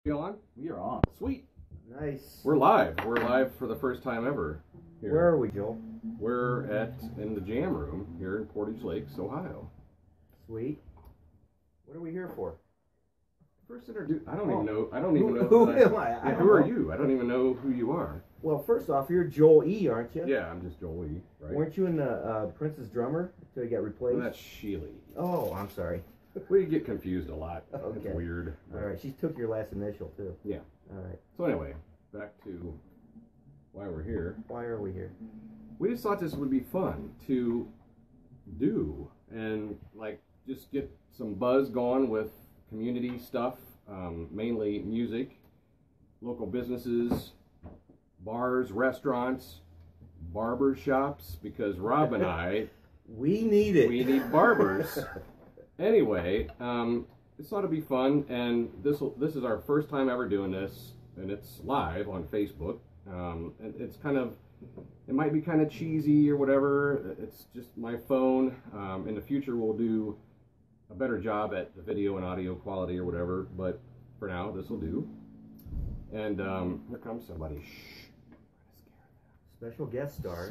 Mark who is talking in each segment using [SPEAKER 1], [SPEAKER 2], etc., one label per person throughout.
[SPEAKER 1] You on?
[SPEAKER 2] We are on.
[SPEAKER 1] Sweet.
[SPEAKER 3] Nice.
[SPEAKER 1] We're live. We're live for the first time ever. Here.
[SPEAKER 3] Where are we, Joel?
[SPEAKER 1] We're in the jam room here in Portage Lakes, Ohio.
[SPEAKER 3] Sweet. What are we here for?
[SPEAKER 1] First introduce. I don't even know. I don't even know.
[SPEAKER 3] Who am I?
[SPEAKER 1] Yeah, who are you? I don't even know who you are.
[SPEAKER 3] Well, first off, you're Joel E., aren't you?
[SPEAKER 1] Yeah, I'm just Joel E. Right?
[SPEAKER 3] Weren't you in the Prince's Drummer until you got replaced?
[SPEAKER 1] Well, that's Sheila E.
[SPEAKER 3] Oh, I'm sorry.
[SPEAKER 1] We get confused a lot.
[SPEAKER 3] Okay.
[SPEAKER 1] It's weird.
[SPEAKER 3] All right. She took your last initial too.
[SPEAKER 1] Yeah.
[SPEAKER 3] All right.
[SPEAKER 1] So anyway, back to why we're here.
[SPEAKER 3] Why are we here?
[SPEAKER 1] We just thought this would be fun to do and like just get some buzz going with community stuff, mainly music, local businesses, bars, restaurants, barber shops, because Rob and I
[SPEAKER 3] we need it.
[SPEAKER 1] We need barbers. Anyway, this ought to be fun, and this is our first time ever doing this, and it's live on Facebook. And it's it might be kind of cheesy or whatever. It's just my phone. In the future, we'll do a better job at the video and audio quality or whatever, but for now, this will do. And here comes somebody. Shh.
[SPEAKER 3] Special guest stars.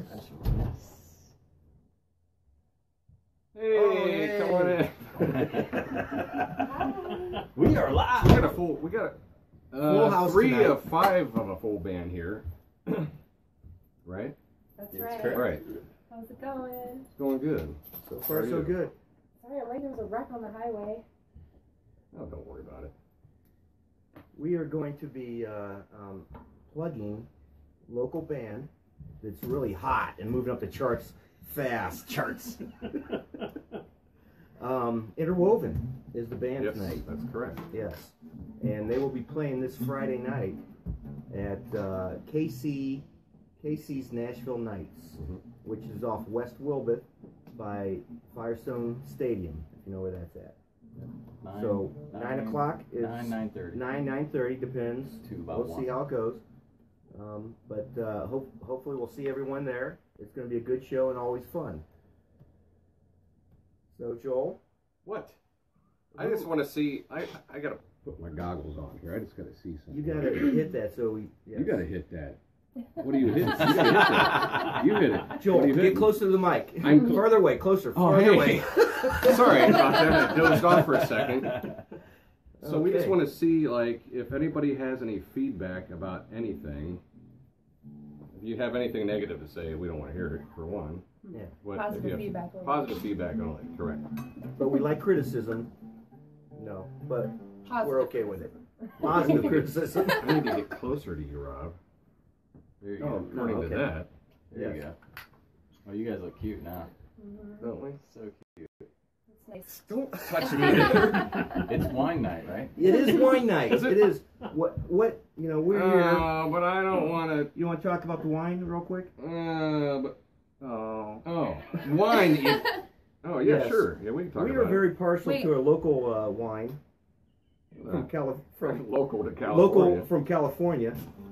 [SPEAKER 1] Hey,
[SPEAKER 3] oh, hey,
[SPEAKER 1] come on
[SPEAKER 2] in. We are live.
[SPEAKER 1] We got a
[SPEAKER 3] full house
[SPEAKER 1] 3
[SPEAKER 3] tonight.
[SPEAKER 1] of 5 of a full band here. Right?
[SPEAKER 4] That's right.
[SPEAKER 1] Right.
[SPEAKER 4] How's it going?
[SPEAKER 1] It's going good.
[SPEAKER 3] So far, so good.
[SPEAKER 4] Sorry, I'm right there was a wreck on the highway.
[SPEAKER 1] Oh, don't worry about it.
[SPEAKER 3] We are going to be plugging local band that's really hot and moving up the charts fast. Charts. Interwoven is the band tonight.
[SPEAKER 1] That's correct.
[SPEAKER 3] Yes. And they will be playing this Friday night at KC's Nashville Nights, which is off West Wilbeth by Firestone Stadium, if you know where that's at. 9 o'clock is 9:30. 9:30 depends. We'll see how it goes. But hopefully we'll see everyone there. It's going to be a good show and always fun. So Joel,
[SPEAKER 1] what? I just want to see. I got to put my goggles on here. I just got to see something.
[SPEAKER 3] you got to hit that. So we. Yes.
[SPEAKER 1] You got to hit that. What do you hit? You got to hit that. You hit it.
[SPEAKER 3] Joel, get closer to the mic.
[SPEAKER 1] I'm
[SPEAKER 3] farther away. Closer.
[SPEAKER 1] Oh,
[SPEAKER 3] farther
[SPEAKER 1] hey.
[SPEAKER 3] away.
[SPEAKER 1] Sorry about that. I dozed off for a second. So
[SPEAKER 3] Okay.
[SPEAKER 1] we just want to see, like, if anybody has any feedback about anything. If you have anything negative to say, we don't want to hear it, for one.
[SPEAKER 3] Yeah.
[SPEAKER 4] Positive feedback only.
[SPEAKER 1] Positive feedback only, correct.
[SPEAKER 3] But we like criticism. No, but
[SPEAKER 4] Positive
[SPEAKER 3] we're okay with it. Positive criticism.
[SPEAKER 1] I need to get closer to you, Rob. There you go. According to that.
[SPEAKER 2] There you go. Oh, you guys look cute now.
[SPEAKER 1] Don't we?
[SPEAKER 2] So cute.
[SPEAKER 4] It's nice.
[SPEAKER 3] Don't
[SPEAKER 1] Touch me.
[SPEAKER 2] It's wine night, right?
[SPEAKER 3] It is wine night.
[SPEAKER 1] Is it?
[SPEAKER 3] It is. What? You know, we're here.
[SPEAKER 1] But I don't want to.
[SPEAKER 3] You want to talk about the wine real quick?
[SPEAKER 1] Wine. Oh yeah,
[SPEAKER 3] Yes.
[SPEAKER 1] sure. Yeah, we can talk
[SPEAKER 3] We
[SPEAKER 1] about
[SPEAKER 3] are very partial
[SPEAKER 4] Wait.
[SPEAKER 3] to a local wine from
[SPEAKER 1] local to California.
[SPEAKER 3] local from California,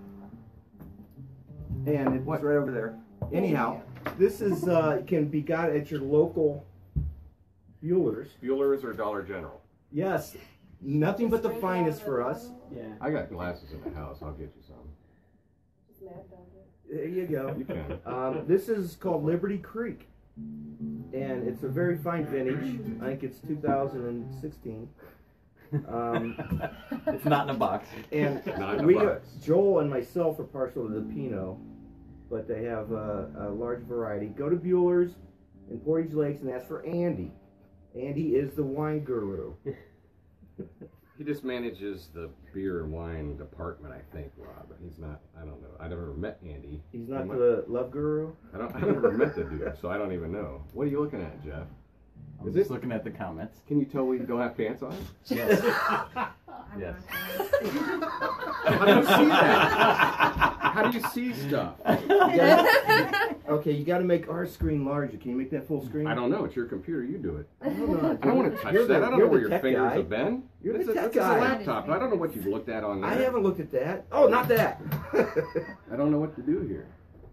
[SPEAKER 3] and it's right over there. Anyhow, this is can be got at your local Bueller's.
[SPEAKER 1] Bueller's or Dollar General.
[SPEAKER 3] Yes, nothing but the finest for us.
[SPEAKER 2] Yeah.
[SPEAKER 1] I got glasses in the house. I'll get you some.
[SPEAKER 4] Just mad dog it.
[SPEAKER 3] There you go.
[SPEAKER 1] You can.
[SPEAKER 3] This is called Liberty Creek, and it's a very fine vintage. I think it's 2016.
[SPEAKER 2] It's not in a box.
[SPEAKER 3] And
[SPEAKER 1] Not in a box.
[SPEAKER 3] Joel and myself are partial to the Pinot, but they have a large variety. Go to Bueller's in Portage Lakes and ask for Andy. Andy is the wine guru.
[SPEAKER 1] He just manages the beer and wine department, I think, Rob. But he's not. I don't know. I never met Andy.
[SPEAKER 3] He's not the love guru.
[SPEAKER 1] I never met the dude, so I don't even know. What are you looking at, Jeff?
[SPEAKER 2] I'm just looking at the comments.
[SPEAKER 1] Can you tell we don't have pants on?
[SPEAKER 2] Yes.
[SPEAKER 4] I'm
[SPEAKER 2] Yes.
[SPEAKER 1] How do you see that? How do you see stuff?
[SPEAKER 3] Okay, you got to make our screen larger. Can you make that full screen?
[SPEAKER 1] I don't know. It's your computer. You do it.
[SPEAKER 3] I don't know.
[SPEAKER 1] I don't want to touch
[SPEAKER 3] You're
[SPEAKER 1] that.
[SPEAKER 3] the-
[SPEAKER 1] I don't know
[SPEAKER 3] you're
[SPEAKER 1] where
[SPEAKER 3] the
[SPEAKER 1] your
[SPEAKER 3] tech
[SPEAKER 1] fingers
[SPEAKER 3] guy.
[SPEAKER 1] have been.
[SPEAKER 3] You're the
[SPEAKER 1] This is
[SPEAKER 3] tech
[SPEAKER 1] a
[SPEAKER 3] guy.
[SPEAKER 1] laptop. I don't know what you've looked at on there.
[SPEAKER 3] I haven't looked at that. Oh, not that.
[SPEAKER 1] I don't know what to do here.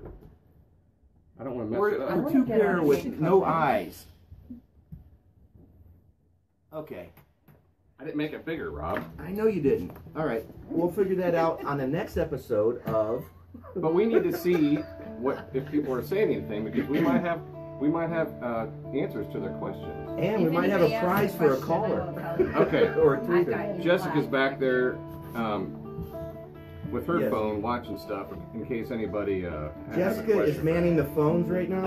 [SPEAKER 1] I don't want to mess it up.
[SPEAKER 3] We're two pair with no eyes. Okay.
[SPEAKER 1] I didn't make it bigger, Rob.
[SPEAKER 3] I know you didn't. All right, we'll figure that out on the next episode of.
[SPEAKER 1] But we need to see what if people are saying anything, because we might have answers to their questions.
[SPEAKER 3] And we might have a prize for a caller.
[SPEAKER 1] Okay.
[SPEAKER 3] Or a three.
[SPEAKER 1] Jessica's back there with her
[SPEAKER 3] Yes.
[SPEAKER 1] phone watching stuff in case anybody. Has a
[SPEAKER 3] Jessica is
[SPEAKER 1] question.
[SPEAKER 3] manning the phones right now.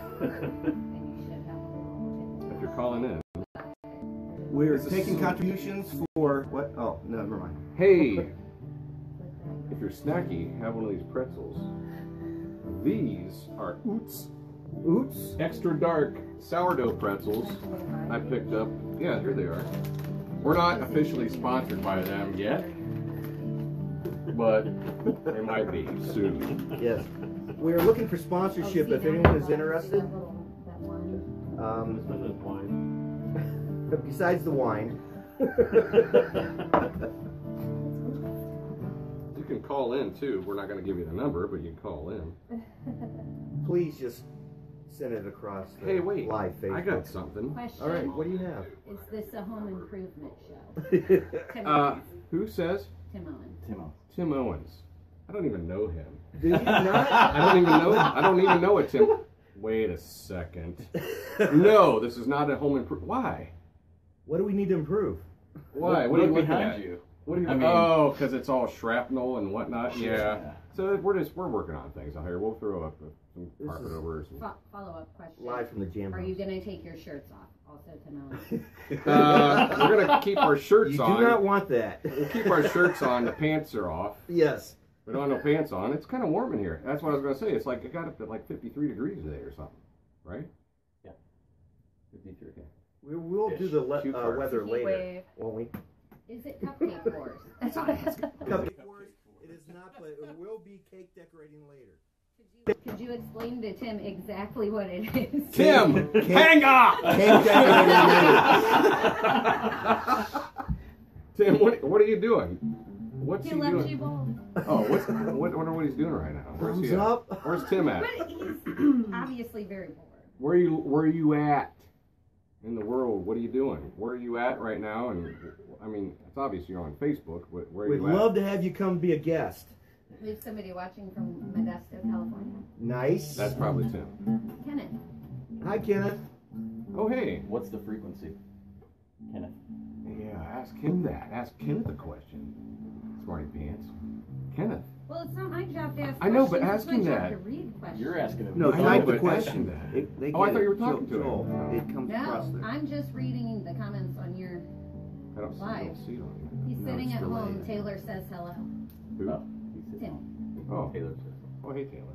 [SPEAKER 1] If you're calling in.
[SPEAKER 3] We're
[SPEAKER 1] This is
[SPEAKER 3] taking
[SPEAKER 1] so-
[SPEAKER 3] contributions for what? Oh, no, never mind.
[SPEAKER 1] Hey, if you're snacky, have one of these pretzels. These are Oots
[SPEAKER 3] Oots.
[SPEAKER 1] extra dark sourdough pretzels I picked up. Yeah, here they are. We're not officially sponsored by them yet, but they might be soon.
[SPEAKER 3] Yes. We're looking for sponsorship if anyone is interested. Besides the wine.
[SPEAKER 1] You can call in too. We're not going to give you the number, but you can call in.
[SPEAKER 3] Please just send it across the
[SPEAKER 1] Hey, wait.
[SPEAKER 3] live Facebook.
[SPEAKER 1] I got something.
[SPEAKER 5] Question.
[SPEAKER 3] All right, what do you have?
[SPEAKER 5] Is this a home improvement show? Tim
[SPEAKER 1] Who says?
[SPEAKER 5] Owens.
[SPEAKER 1] Tim Owens. I don't even know him.
[SPEAKER 3] Did you not?
[SPEAKER 1] I don't even know a Tim. Wait a second. No, this is not a home improvement. Why?
[SPEAKER 3] What do we need to improve?
[SPEAKER 1] Why? What are you
[SPEAKER 2] Look
[SPEAKER 1] looking
[SPEAKER 2] behind
[SPEAKER 1] at?
[SPEAKER 2] you.
[SPEAKER 1] What are you?
[SPEAKER 2] I mean-
[SPEAKER 1] Oh, because it's all shrapnel and whatnot. Yeah.
[SPEAKER 2] Yeah.
[SPEAKER 1] So we're working on things out here. We'll throw up some
[SPEAKER 3] This
[SPEAKER 1] carpet
[SPEAKER 3] is-
[SPEAKER 1] over. Some...
[SPEAKER 5] Follow-up question.
[SPEAKER 3] Live from the jam
[SPEAKER 5] Are
[SPEAKER 3] house.
[SPEAKER 5] you going to take your shirts off? Also, Tim Owens.
[SPEAKER 1] We're gonna keep our shirts
[SPEAKER 3] You
[SPEAKER 1] on.
[SPEAKER 3] do not want that.
[SPEAKER 1] We'll keep our shirts on. The pants are off.
[SPEAKER 3] Yes.
[SPEAKER 1] We don't have no pants on. It's kind of warm in here. That's what I was gonna say. It's like it got up to like 53 degrees today or something, right?
[SPEAKER 2] Yeah.
[SPEAKER 1] 53. Yeah.
[SPEAKER 3] We'll do the
[SPEAKER 1] Cute part.
[SPEAKER 3] weather
[SPEAKER 4] Heat
[SPEAKER 3] later,
[SPEAKER 4] wave.
[SPEAKER 3] won't we?
[SPEAKER 5] Is it Cupcake Wars?
[SPEAKER 3] Cupcake Wars, it is not, but it will be cake decorating later.
[SPEAKER 5] Could you explain to Tim exactly what it is?
[SPEAKER 1] Tim, hang up.
[SPEAKER 3] Cake decorating later.
[SPEAKER 1] Tim, what are you doing? What's
[SPEAKER 5] He
[SPEAKER 1] he
[SPEAKER 5] left
[SPEAKER 1] doing?
[SPEAKER 5] you both.
[SPEAKER 1] Oh, wonder what he's doing right now. Where's he
[SPEAKER 3] Thumbs
[SPEAKER 1] at?
[SPEAKER 3] up.
[SPEAKER 1] Where's Tim at?
[SPEAKER 5] But he's obviously very bored.
[SPEAKER 1] Where are you at in the world? What are you doing? Where are you at right now? And I mean, it's obvious you're on Facebook. Where are
[SPEAKER 3] We'd
[SPEAKER 1] you at?
[SPEAKER 3] love to have you come be a guest.
[SPEAKER 5] We have somebody watching from Modesto, California.
[SPEAKER 3] Nice.
[SPEAKER 1] That's probably Tim.
[SPEAKER 5] Kenneth.
[SPEAKER 3] Hi, Kenneth.
[SPEAKER 1] Oh, hey.
[SPEAKER 2] What's the frequency? Kenneth.
[SPEAKER 1] Yeah, ask him that. Ask Kenneth a question. Smarty pants. Kenneth.
[SPEAKER 5] Well, it's not my job to ask questions.
[SPEAKER 1] I know, but
[SPEAKER 5] it's
[SPEAKER 1] ask
[SPEAKER 5] my
[SPEAKER 1] him
[SPEAKER 5] job
[SPEAKER 1] that.
[SPEAKER 5] to read questions.
[SPEAKER 2] You're asking him.
[SPEAKER 3] No,
[SPEAKER 1] I know,
[SPEAKER 3] type the
[SPEAKER 1] but
[SPEAKER 3] question.
[SPEAKER 1] ask him
[SPEAKER 3] They
[SPEAKER 1] Oh, I
[SPEAKER 3] get
[SPEAKER 1] thought you
[SPEAKER 3] it.
[SPEAKER 1] were talking to him.
[SPEAKER 3] Joel, it comes across
[SPEAKER 5] No,
[SPEAKER 3] there.
[SPEAKER 5] I'm just reading the comments on your.
[SPEAKER 1] I don't
[SPEAKER 5] Live.
[SPEAKER 1] see it on
[SPEAKER 5] He's
[SPEAKER 3] No,
[SPEAKER 5] sitting
[SPEAKER 3] it's
[SPEAKER 5] at home.
[SPEAKER 3] delayed.
[SPEAKER 5] Taylor says hello.
[SPEAKER 1] here. Who?
[SPEAKER 2] Oh, he said
[SPEAKER 5] Tim.
[SPEAKER 1] Oh,
[SPEAKER 2] Taylor said.
[SPEAKER 1] oh, hey, Taylor.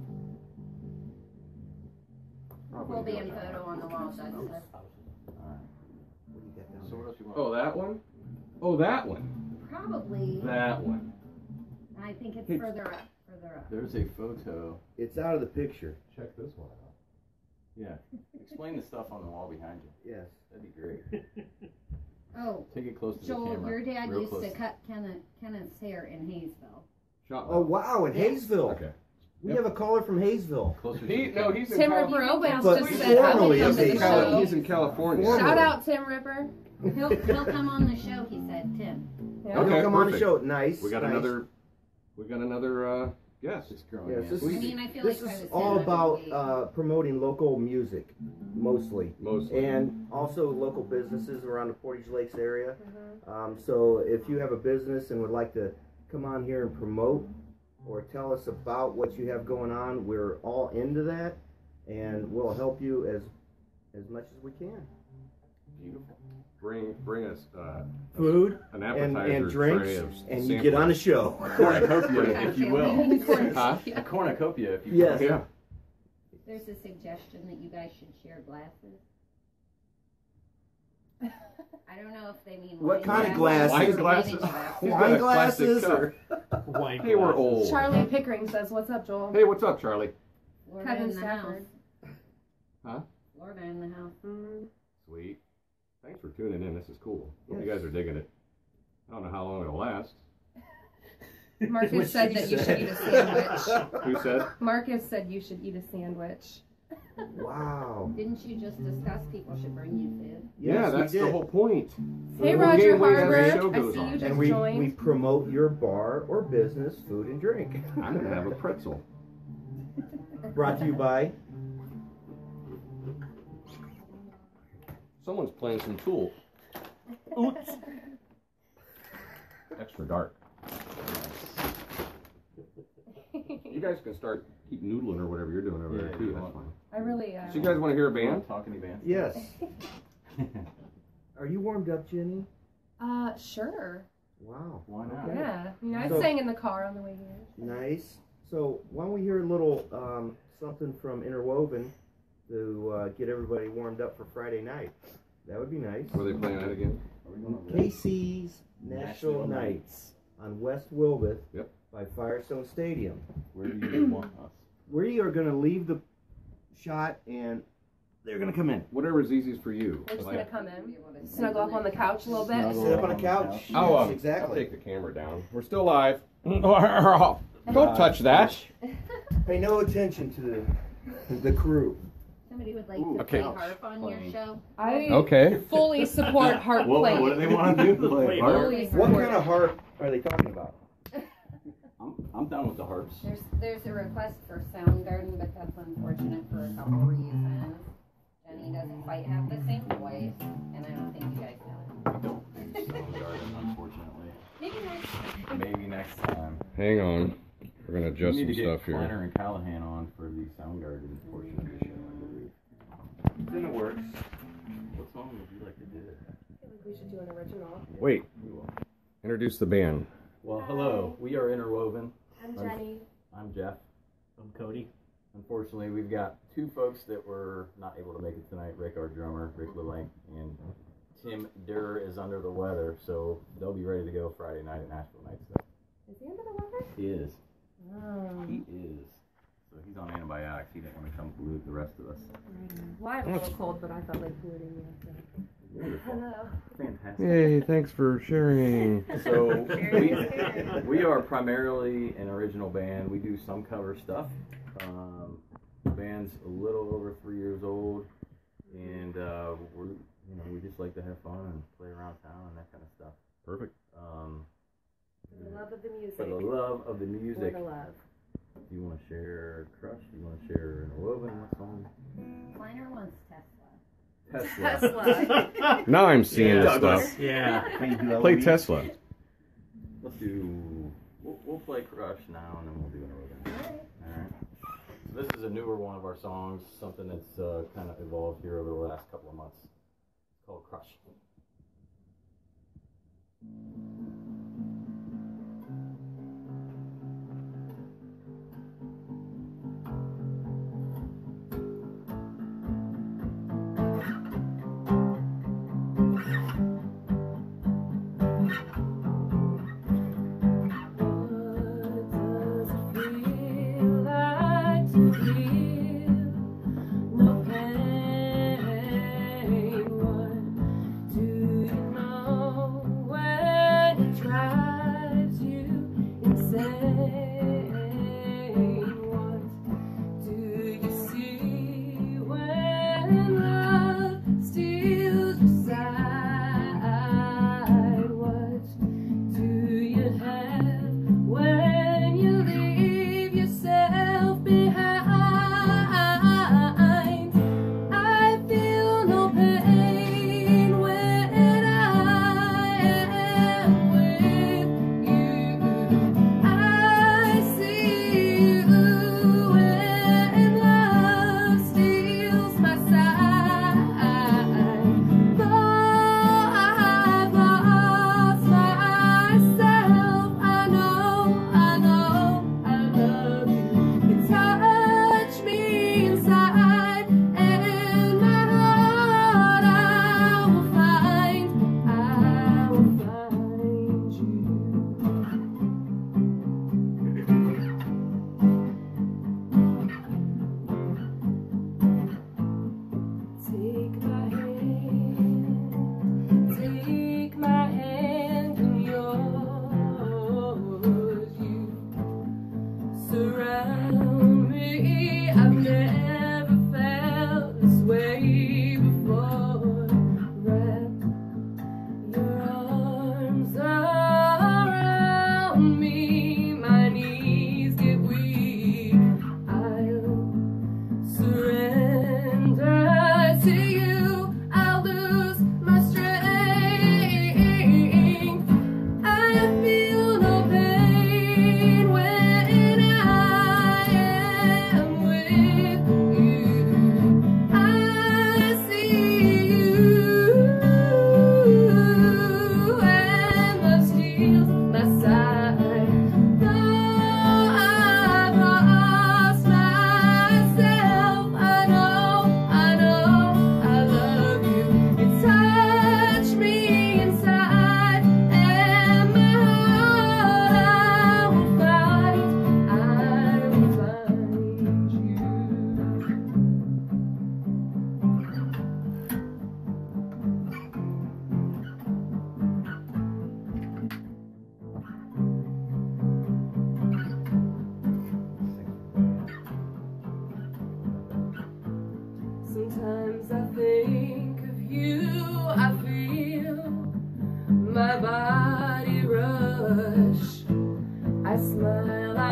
[SPEAKER 5] We'll be in photo on the wall, Jessica.
[SPEAKER 2] Alright.
[SPEAKER 3] What do you got down
[SPEAKER 2] So
[SPEAKER 3] there?
[SPEAKER 2] what else you want?
[SPEAKER 1] Oh, that one? Oh, that one.
[SPEAKER 5] Probably.
[SPEAKER 1] That one.
[SPEAKER 5] I think it's
[SPEAKER 1] Hey.
[SPEAKER 5] further up. Further up.
[SPEAKER 2] There's a photo.
[SPEAKER 3] It's out of the picture.
[SPEAKER 1] Check this one out.
[SPEAKER 2] Yeah. Explain the stuff on the wall behind you.
[SPEAKER 3] Yes.
[SPEAKER 2] That'd be great.
[SPEAKER 5] Oh,
[SPEAKER 2] Take it close to the
[SPEAKER 5] Joel,
[SPEAKER 2] camera.
[SPEAKER 5] your dad
[SPEAKER 2] Real
[SPEAKER 5] used
[SPEAKER 2] close.
[SPEAKER 5] to cut Kenneth's hair in Hayesville.
[SPEAKER 1] Shot
[SPEAKER 3] Oh, wow, in Hayesville.
[SPEAKER 1] Okay.
[SPEAKER 3] We have a caller from Hayesville.
[SPEAKER 2] Closer to
[SPEAKER 1] He,
[SPEAKER 2] the
[SPEAKER 1] no,
[SPEAKER 2] camera.
[SPEAKER 1] he's in
[SPEAKER 4] Tim
[SPEAKER 1] California.
[SPEAKER 4] Ripper Obens
[SPEAKER 3] But
[SPEAKER 4] just said I
[SPEAKER 3] formally
[SPEAKER 4] would come to
[SPEAKER 3] it's
[SPEAKER 4] the
[SPEAKER 3] a
[SPEAKER 4] show.
[SPEAKER 1] He's in California.
[SPEAKER 3] Formally.
[SPEAKER 4] Shout out Tim Ripper.
[SPEAKER 5] He'll come on the show, he said, Tim.
[SPEAKER 4] Yeah.
[SPEAKER 1] Okay.
[SPEAKER 3] He'll come on the
[SPEAKER 1] perfect.
[SPEAKER 3] show. Nice.
[SPEAKER 1] We got
[SPEAKER 3] nice.
[SPEAKER 1] another guest.
[SPEAKER 2] It's growing.
[SPEAKER 3] Yes,
[SPEAKER 2] in.
[SPEAKER 3] this
[SPEAKER 5] I mean, I feel
[SPEAKER 3] This
[SPEAKER 5] like I
[SPEAKER 3] is
[SPEAKER 5] was
[SPEAKER 3] all
[SPEAKER 5] saying
[SPEAKER 3] about
[SPEAKER 5] that we-
[SPEAKER 3] promoting local music, mostly.
[SPEAKER 1] Mostly.
[SPEAKER 3] And also local businesses around the Portage Lakes area.
[SPEAKER 4] Mhm.
[SPEAKER 3] So if you have a business and would like to come on here and promote or tell us about what you have going on, we're all into that, and we'll help you as much as we can.
[SPEAKER 1] Beautiful. Bring us
[SPEAKER 3] Food
[SPEAKER 1] an
[SPEAKER 3] and
[SPEAKER 1] appetizer
[SPEAKER 3] drinks,
[SPEAKER 1] tray of
[SPEAKER 3] and you get on the show.
[SPEAKER 2] Cornucopia, if you will.
[SPEAKER 1] Huh?
[SPEAKER 2] A cornucopia, if you
[SPEAKER 3] Yes.
[SPEAKER 1] Yeah.
[SPEAKER 5] There's a suggestion that you guys should share glasses. I don't know if they mean
[SPEAKER 3] What
[SPEAKER 5] wine
[SPEAKER 3] kind of
[SPEAKER 5] glasses
[SPEAKER 1] Wine
[SPEAKER 3] glasses?
[SPEAKER 5] or
[SPEAKER 1] glasses?
[SPEAKER 5] vintage glasses.
[SPEAKER 1] He's got
[SPEAKER 3] Wine
[SPEAKER 1] a plastic
[SPEAKER 3] glasses
[SPEAKER 1] cup.
[SPEAKER 3] or
[SPEAKER 1] Hey, we're old.
[SPEAKER 4] Charlie Pickering says, "What's up, Joel?"
[SPEAKER 1] Hey, what's up, Charlie?
[SPEAKER 5] Florida
[SPEAKER 4] Kevin
[SPEAKER 5] in the
[SPEAKER 4] Stafford.
[SPEAKER 5] house.
[SPEAKER 1] Huh?
[SPEAKER 5] Florida in the house.
[SPEAKER 1] Sweet. Thanks for tuning in. This is cool. Hope
[SPEAKER 3] Yes.
[SPEAKER 1] you guys are digging it. I don't know how long it'll last.
[SPEAKER 4] Marcus
[SPEAKER 3] What
[SPEAKER 4] said
[SPEAKER 3] she
[SPEAKER 4] that you should
[SPEAKER 3] said.
[SPEAKER 4] eat a sandwich.
[SPEAKER 1] Who said?
[SPEAKER 4] Marcus said you should eat a sandwich.
[SPEAKER 3] Wow.
[SPEAKER 5] Didn't you just discuss people should bring you food?
[SPEAKER 3] Yes, we
[SPEAKER 1] that's the
[SPEAKER 3] did.
[SPEAKER 1] whole point.
[SPEAKER 4] Hey,
[SPEAKER 1] The
[SPEAKER 4] Roger
[SPEAKER 1] game way that
[SPEAKER 4] Harbor.
[SPEAKER 1] show
[SPEAKER 4] I
[SPEAKER 1] goes
[SPEAKER 4] see
[SPEAKER 1] on.
[SPEAKER 4] you just
[SPEAKER 3] And we
[SPEAKER 4] joined.
[SPEAKER 3] promote your bar or business, food and drink.
[SPEAKER 1] I'm gonna have a pretzel.
[SPEAKER 3] Brought to you by
[SPEAKER 1] Someone's playing some Tool. Oops. Extra dark. You guys can start keep noodling or whatever you're doing over there
[SPEAKER 2] Yeah,
[SPEAKER 1] too.
[SPEAKER 2] you
[SPEAKER 1] That's
[SPEAKER 2] want-
[SPEAKER 1] fine.
[SPEAKER 4] I really
[SPEAKER 1] So you guys want to hear a band?
[SPEAKER 2] Talking to bands?
[SPEAKER 3] Yes. Are you warmed up, Jenny?
[SPEAKER 4] Sure.
[SPEAKER 3] Wow.
[SPEAKER 2] Why not?
[SPEAKER 3] Okay.
[SPEAKER 4] Yeah. I mean, I
[SPEAKER 3] So-
[SPEAKER 4] sang in the car on the way here.
[SPEAKER 3] Nice. So why don't we hear a little something from Interwoven to get everybody warmed up for Friday night? That would be nice.
[SPEAKER 1] Were they playing that again?
[SPEAKER 2] Are we going to
[SPEAKER 3] Casey's Nashville
[SPEAKER 2] Nashville
[SPEAKER 3] Nights on West Wilbeth
[SPEAKER 1] Yep.
[SPEAKER 3] by Firestone Stadium.
[SPEAKER 2] Where do you want us?
[SPEAKER 3] We are going to leave the shot and they're going to come in.
[SPEAKER 1] Whatever's easiest for you.
[SPEAKER 4] We're just
[SPEAKER 1] Like-
[SPEAKER 4] gonna come in, snuggle up on the couch a little bit.
[SPEAKER 2] Snuggle.
[SPEAKER 3] Sit up on the couch.
[SPEAKER 1] Oh,
[SPEAKER 3] Yes,
[SPEAKER 1] I'll
[SPEAKER 3] exactly.
[SPEAKER 1] take the camera down. We're still live. Don't touch that.
[SPEAKER 3] Pay no attention to the crew.
[SPEAKER 5] Somebody would like
[SPEAKER 2] Ooh,
[SPEAKER 5] to
[SPEAKER 1] okay.
[SPEAKER 5] play harp on your
[SPEAKER 2] Playing.
[SPEAKER 5] show?
[SPEAKER 4] I
[SPEAKER 1] Okay.
[SPEAKER 4] fully support harp playing.
[SPEAKER 2] What do they want to do? Play harp?
[SPEAKER 4] Fully
[SPEAKER 3] What
[SPEAKER 4] support
[SPEAKER 3] kind of harp are they talking about?
[SPEAKER 2] I'm down with the harps.
[SPEAKER 5] There's a request for Soundgarden, but that's unfortunate for a couple reasons. Jenny doesn't quite have the same voice, and I don't think you guys know it.
[SPEAKER 2] We don't do Soundgarden, unfortunately.
[SPEAKER 5] Maybe next time.
[SPEAKER 2] Maybe next time.
[SPEAKER 1] Hang on. We're gonna
[SPEAKER 2] We
[SPEAKER 1] adjust
[SPEAKER 2] need
[SPEAKER 1] some
[SPEAKER 2] to get
[SPEAKER 1] stuff
[SPEAKER 2] Kleiner
[SPEAKER 1] here.
[SPEAKER 2] and Callahan on for the Soundgarden portion of the show, I believe.
[SPEAKER 3] It's in the works.
[SPEAKER 2] What song would you like to do?
[SPEAKER 4] I feel like we should do an original.
[SPEAKER 1] Wait.
[SPEAKER 2] We will.
[SPEAKER 1] Introduce the band.
[SPEAKER 2] Well, hello. We are Interwoven.
[SPEAKER 4] I'm Jenny.
[SPEAKER 2] I'm Jeff.
[SPEAKER 6] I'm Cody.
[SPEAKER 2] Unfortunately, we've got two folks that were not able to make it tonight. Rick, our drummer, Rick LeBlanc, and Tim Durr is under the weather, so they'll be ready to go Friday night at Nashville Nights.
[SPEAKER 4] Is he under the weather?
[SPEAKER 2] He is.
[SPEAKER 4] Oh.
[SPEAKER 2] He is. So he's on antibiotics. He didn't want to come pollute the rest of us.
[SPEAKER 4] Well, I have a little cold, but I felt like polluting you.
[SPEAKER 2] Wonderful.
[SPEAKER 4] Hello.
[SPEAKER 2] Fantastic.
[SPEAKER 1] Yay, thanks for sharing.
[SPEAKER 2] So we are primarily an original band. We do some cover stuff. The band's a little over 3 years old, and we just like to have fun and play around town and that kind of stuff.
[SPEAKER 1] Perfect.
[SPEAKER 4] For the love of the music.
[SPEAKER 2] For the love of the music.
[SPEAKER 4] For the love.
[SPEAKER 2] Do you want to share Crush? Do you want to share Interwoven? What song?
[SPEAKER 5] Kleiner wants Tesla.
[SPEAKER 4] Tesla.
[SPEAKER 1] Now I'm seeing this
[SPEAKER 2] Douglas.
[SPEAKER 1] stuff.
[SPEAKER 6] Yeah.
[SPEAKER 1] Play Tesla.
[SPEAKER 2] Let's do. We'll play Crush now, and then we'll do Interwoven. All right. So this is a newer one of our songs, something that's kind of evolved here over the last couple of months. It's called Crush.
[SPEAKER 4] When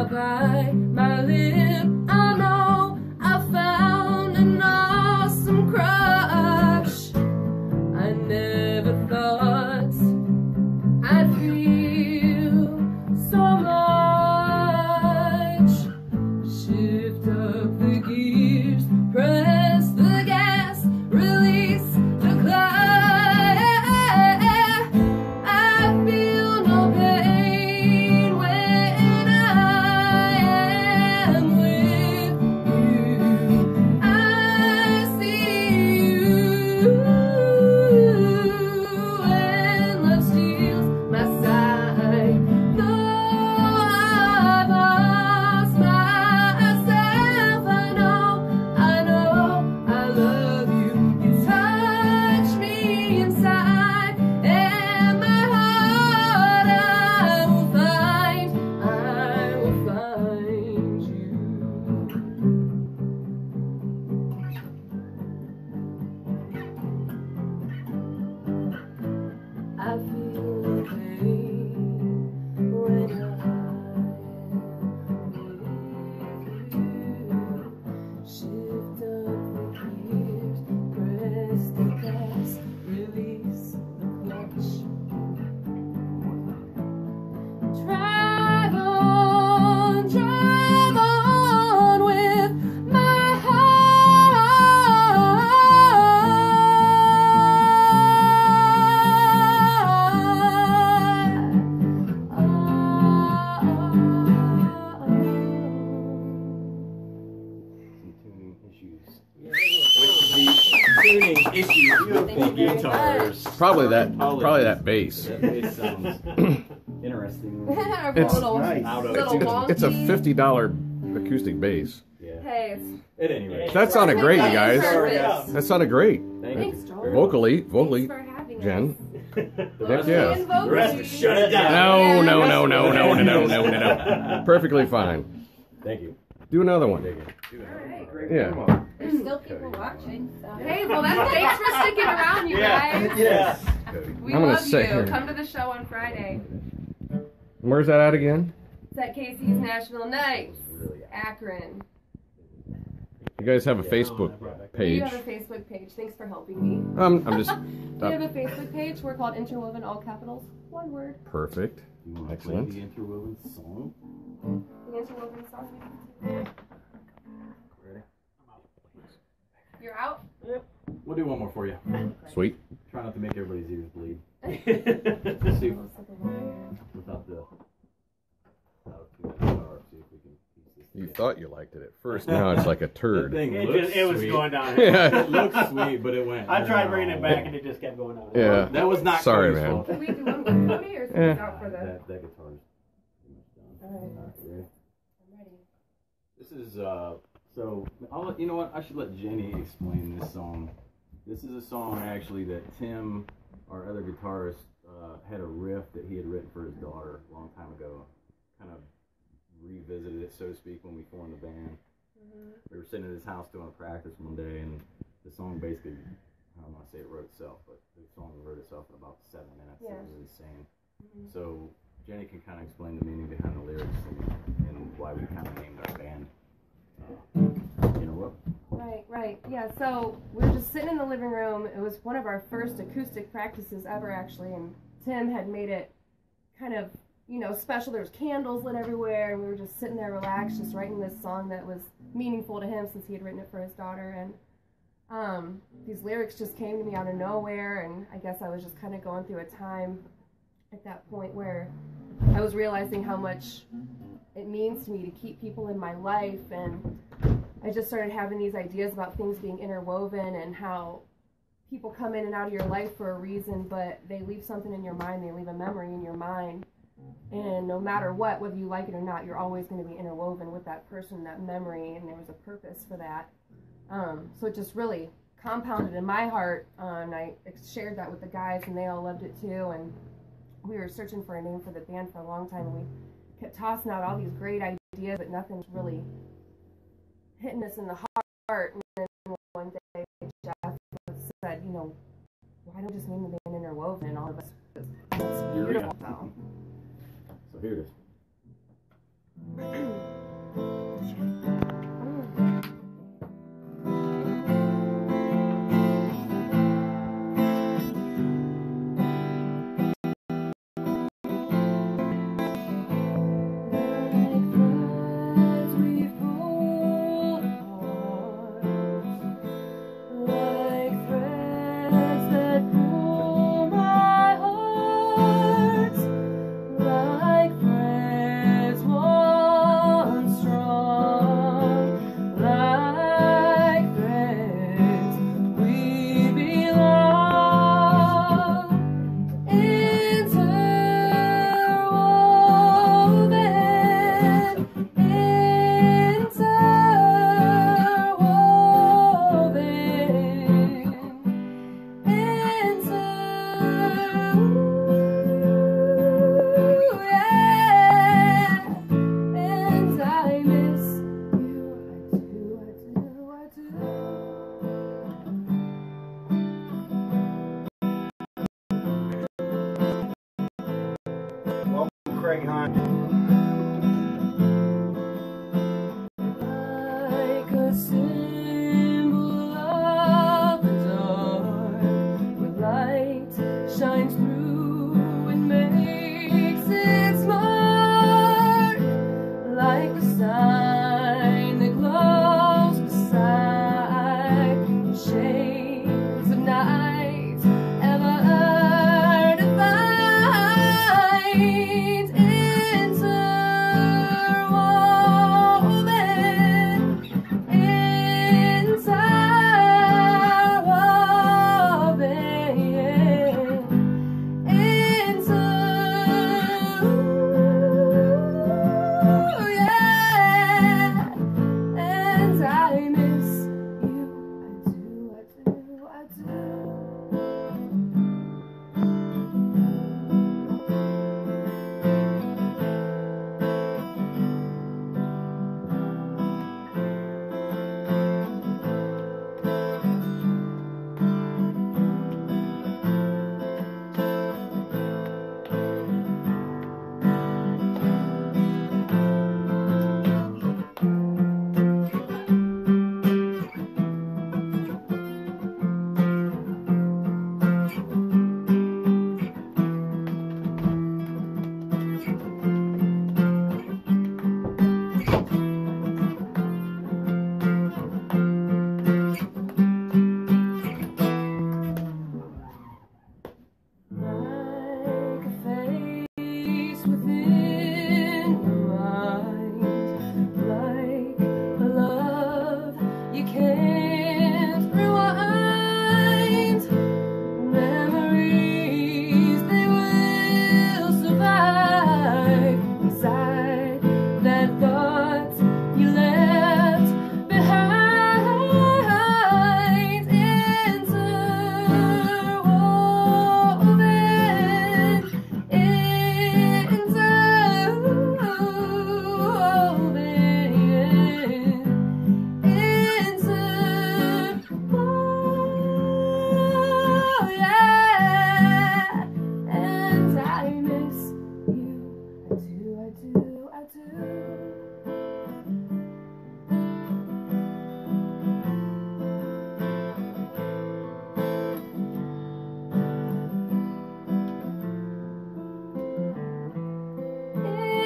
[SPEAKER 4] bite my lip. I know I found an awesome crush. I never thought I'd feel so much. Shift up the gears, press the gas, release the clutch. I feel no pain when I am with you. I see you when love steals my sight. Though I've lost myself, I know I love you. You touch me inside, and my heart I will find you. I feel pain when I am with you. Shift up the gears, press the gas, release the clutch. Drive on with my heart.
[SPEAKER 2] Tuning issues with the guitars.
[SPEAKER 1] Probably that bass.
[SPEAKER 2] That bass sounds interesting.
[SPEAKER 1] It's
[SPEAKER 4] little,
[SPEAKER 3] nice.
[SPEAKER 2] Out of
[SPEAKER 4] little
[SPEAKER 2] tune.
[SPEAKER 1] It's a
[SPEAKER 4] wonky.
[SPEAKER 1] $50 acoustic bass.
[SPEAKER 2] Yeah.
[SPEAKER 4] Hey, it's
[SPEAKER 2] At any rate.
[SPEAKER 1] That sounded great, you guys.
[SPEAKER 4] Purpose.
[SPEAKER 1] That sounded great.
[SPEAKER 2] Thank
[SPEAKER 4] Thanks,
[SPEAKER 2] you.
[SPEAKER 4] Joel.
[SPEAKER 1] Vocally,
[SPEAKER 4] Thanks for having
[SPEAKER 1] Jen.
[SPEAKER 4] us.
[SPEAKER 2] The
[SPEAKER 1] Heck
[SPEAKER 2] rest
[SPEAKER 1] yeah.
[SPEAKER 2] of
[SPEAKER 4] And
[SPEAKER 2] us- the rest of us, shut it down.
[SPEAKER 1] No. Perfectly fine.
[SPEAKER 2] Thank you.
[SPEAKER 1] Do another one.
[SPEAKER 2] Thank you.
[SPEAKER 3] Great
[SPEAKER 1] Yeah.
[SPEAKER 3] demo.
[SPEAKER 5] There's still people watching, so.
[SPEAKER 4] Hey, well, thanks for sticking around, you guys.
[SPEAKER 3] Yes.
[SPEAKER 4] We
[SPEAKER 1] I'm gonna
[SPEAKER 4] love
[SPEAKER 1] sit
[SPEAKER 4] you.
[SPEAKER 1] here.
[SPEAKER 4] Come to the show on Friday.
[SPEAKER 1] Where's that at again?
[SPEAKER 4] It's at Casey's Nashville Nights,
[SPEAKER 2] Really.
[SPEAKER 4] Akron.
[SPEAKER 1] You guys have a Facebook
[SPEAKER 4] We
[SPEAKER 1] page.
[SPEAKER 4] have a Facebook page. Thanks for helping me.
[SPEAKER 1] I'm just
[SPEAKER 4] We have a Facebook page. We're called Interwoven, all capitals, one word.
[SPEAKER 1] perfect.
[SPEAKER 2] You want to
[SPEAKER 1] Excellent.
[SPEAKER 2] play the Interwoven song?
[SPEAKER 4] The Interwoven song.
[SPEAKER 2] Ready?
[SPEAKER 4] You're out?
[SPEAKER 2] We'll do one more for you.
[SPEAKER 1] Sweet.
[SPEAKER 2] Try not to make everybody's ears bleed. See, without the guitar, see if we can piece this
[SPEAKER 1] You
[SPEAKER 2] together.
[SPEAKER 1] thought you liked it at first. Now it's like a
[SPEAKER 2] That
[SPEAKER 1] turd.
[SPEAKER 2] thing
[SPEAKER 6] It,
[SPEAKER 2] looks
[SPEAKER 6] just, it was
[SPEAKER 2] sweet.
[SPEAKER 6] going down.
[SPEAKER 2] It looks sweet, but it went.
[SPEAKER 6] I tried bringing it back
[SPEAKER 2] no.
[SPEAKER 6] and it just kept going down.
[SPEAKER 1] Yeah.
[SPEAKER 2] That was not
[SPEAKER 1] Sorry,
[SPEAKER 2] Cody's
[SPEAKER 1] man.
[SPEAKER 2] fault.
[SPEAKER 4] Can we do one more Cody, or is
[SPEAKER 1] Eh.
[SPEAKER 4] this out for the...
[SPEAKER 2] That guitar's pretty much done.
[SPEAKER 4] Alright.
[SPEAKER 2] You ready?
[SPEAKER 4] I'm ready.
[SPEAKER 2] This is so you know what? I should let Jenny explain this song. This is a song actually that Tim, our other guitarist, had a riff that he had written for his daughter a long time ago. Kind of revisited it, so to speak, when we formed the band. We were sitting at his house doing a practice one day, and the song basically, I don't want to say it wrote itself, but the song wrote itself in about 7 minutes.
[SPEAKER 4] Yeah.
[SPEAKER 2] It was insane. So Jenny can kind of explain the meaning behind the lyrics and why we kind of named our band. You know what?
[SPEAKER 4] Right. Yeah, so we were just sitting in the living room. It was one of our first acoustic practices ever, actually, and Tim had made it kind of, special. There was candles lit everywhere, and we were just sitting there relaxed, just writing this song that was meaningful to him since he had written it for his daughter, and these lyrics just came to me out of nowhere, and I guess I was just kind of going through a time at that point where I was realizing how much it means to me to keep people in my life, and I just started having these ideas about things being interwoven and how people come in and out of your life for a reason, but they leave something in your mind, they leave a memory in your mind, and no matter what, whether you like it or not, you're always going to be interwoven with that person, that memory, and there was a purpose for that. So it just really compounded in my heart, and I shared that with the guys, and they all loved it too, and we were searching for a name for the band for a long time, and we kept tossing out all these great ideas, but nothing's really hitting us in the heart. And then one day Jeff said, why don't we just name the band Interwoven? And all of us, it's beautiful.
[SPEAKER 2] So here it is.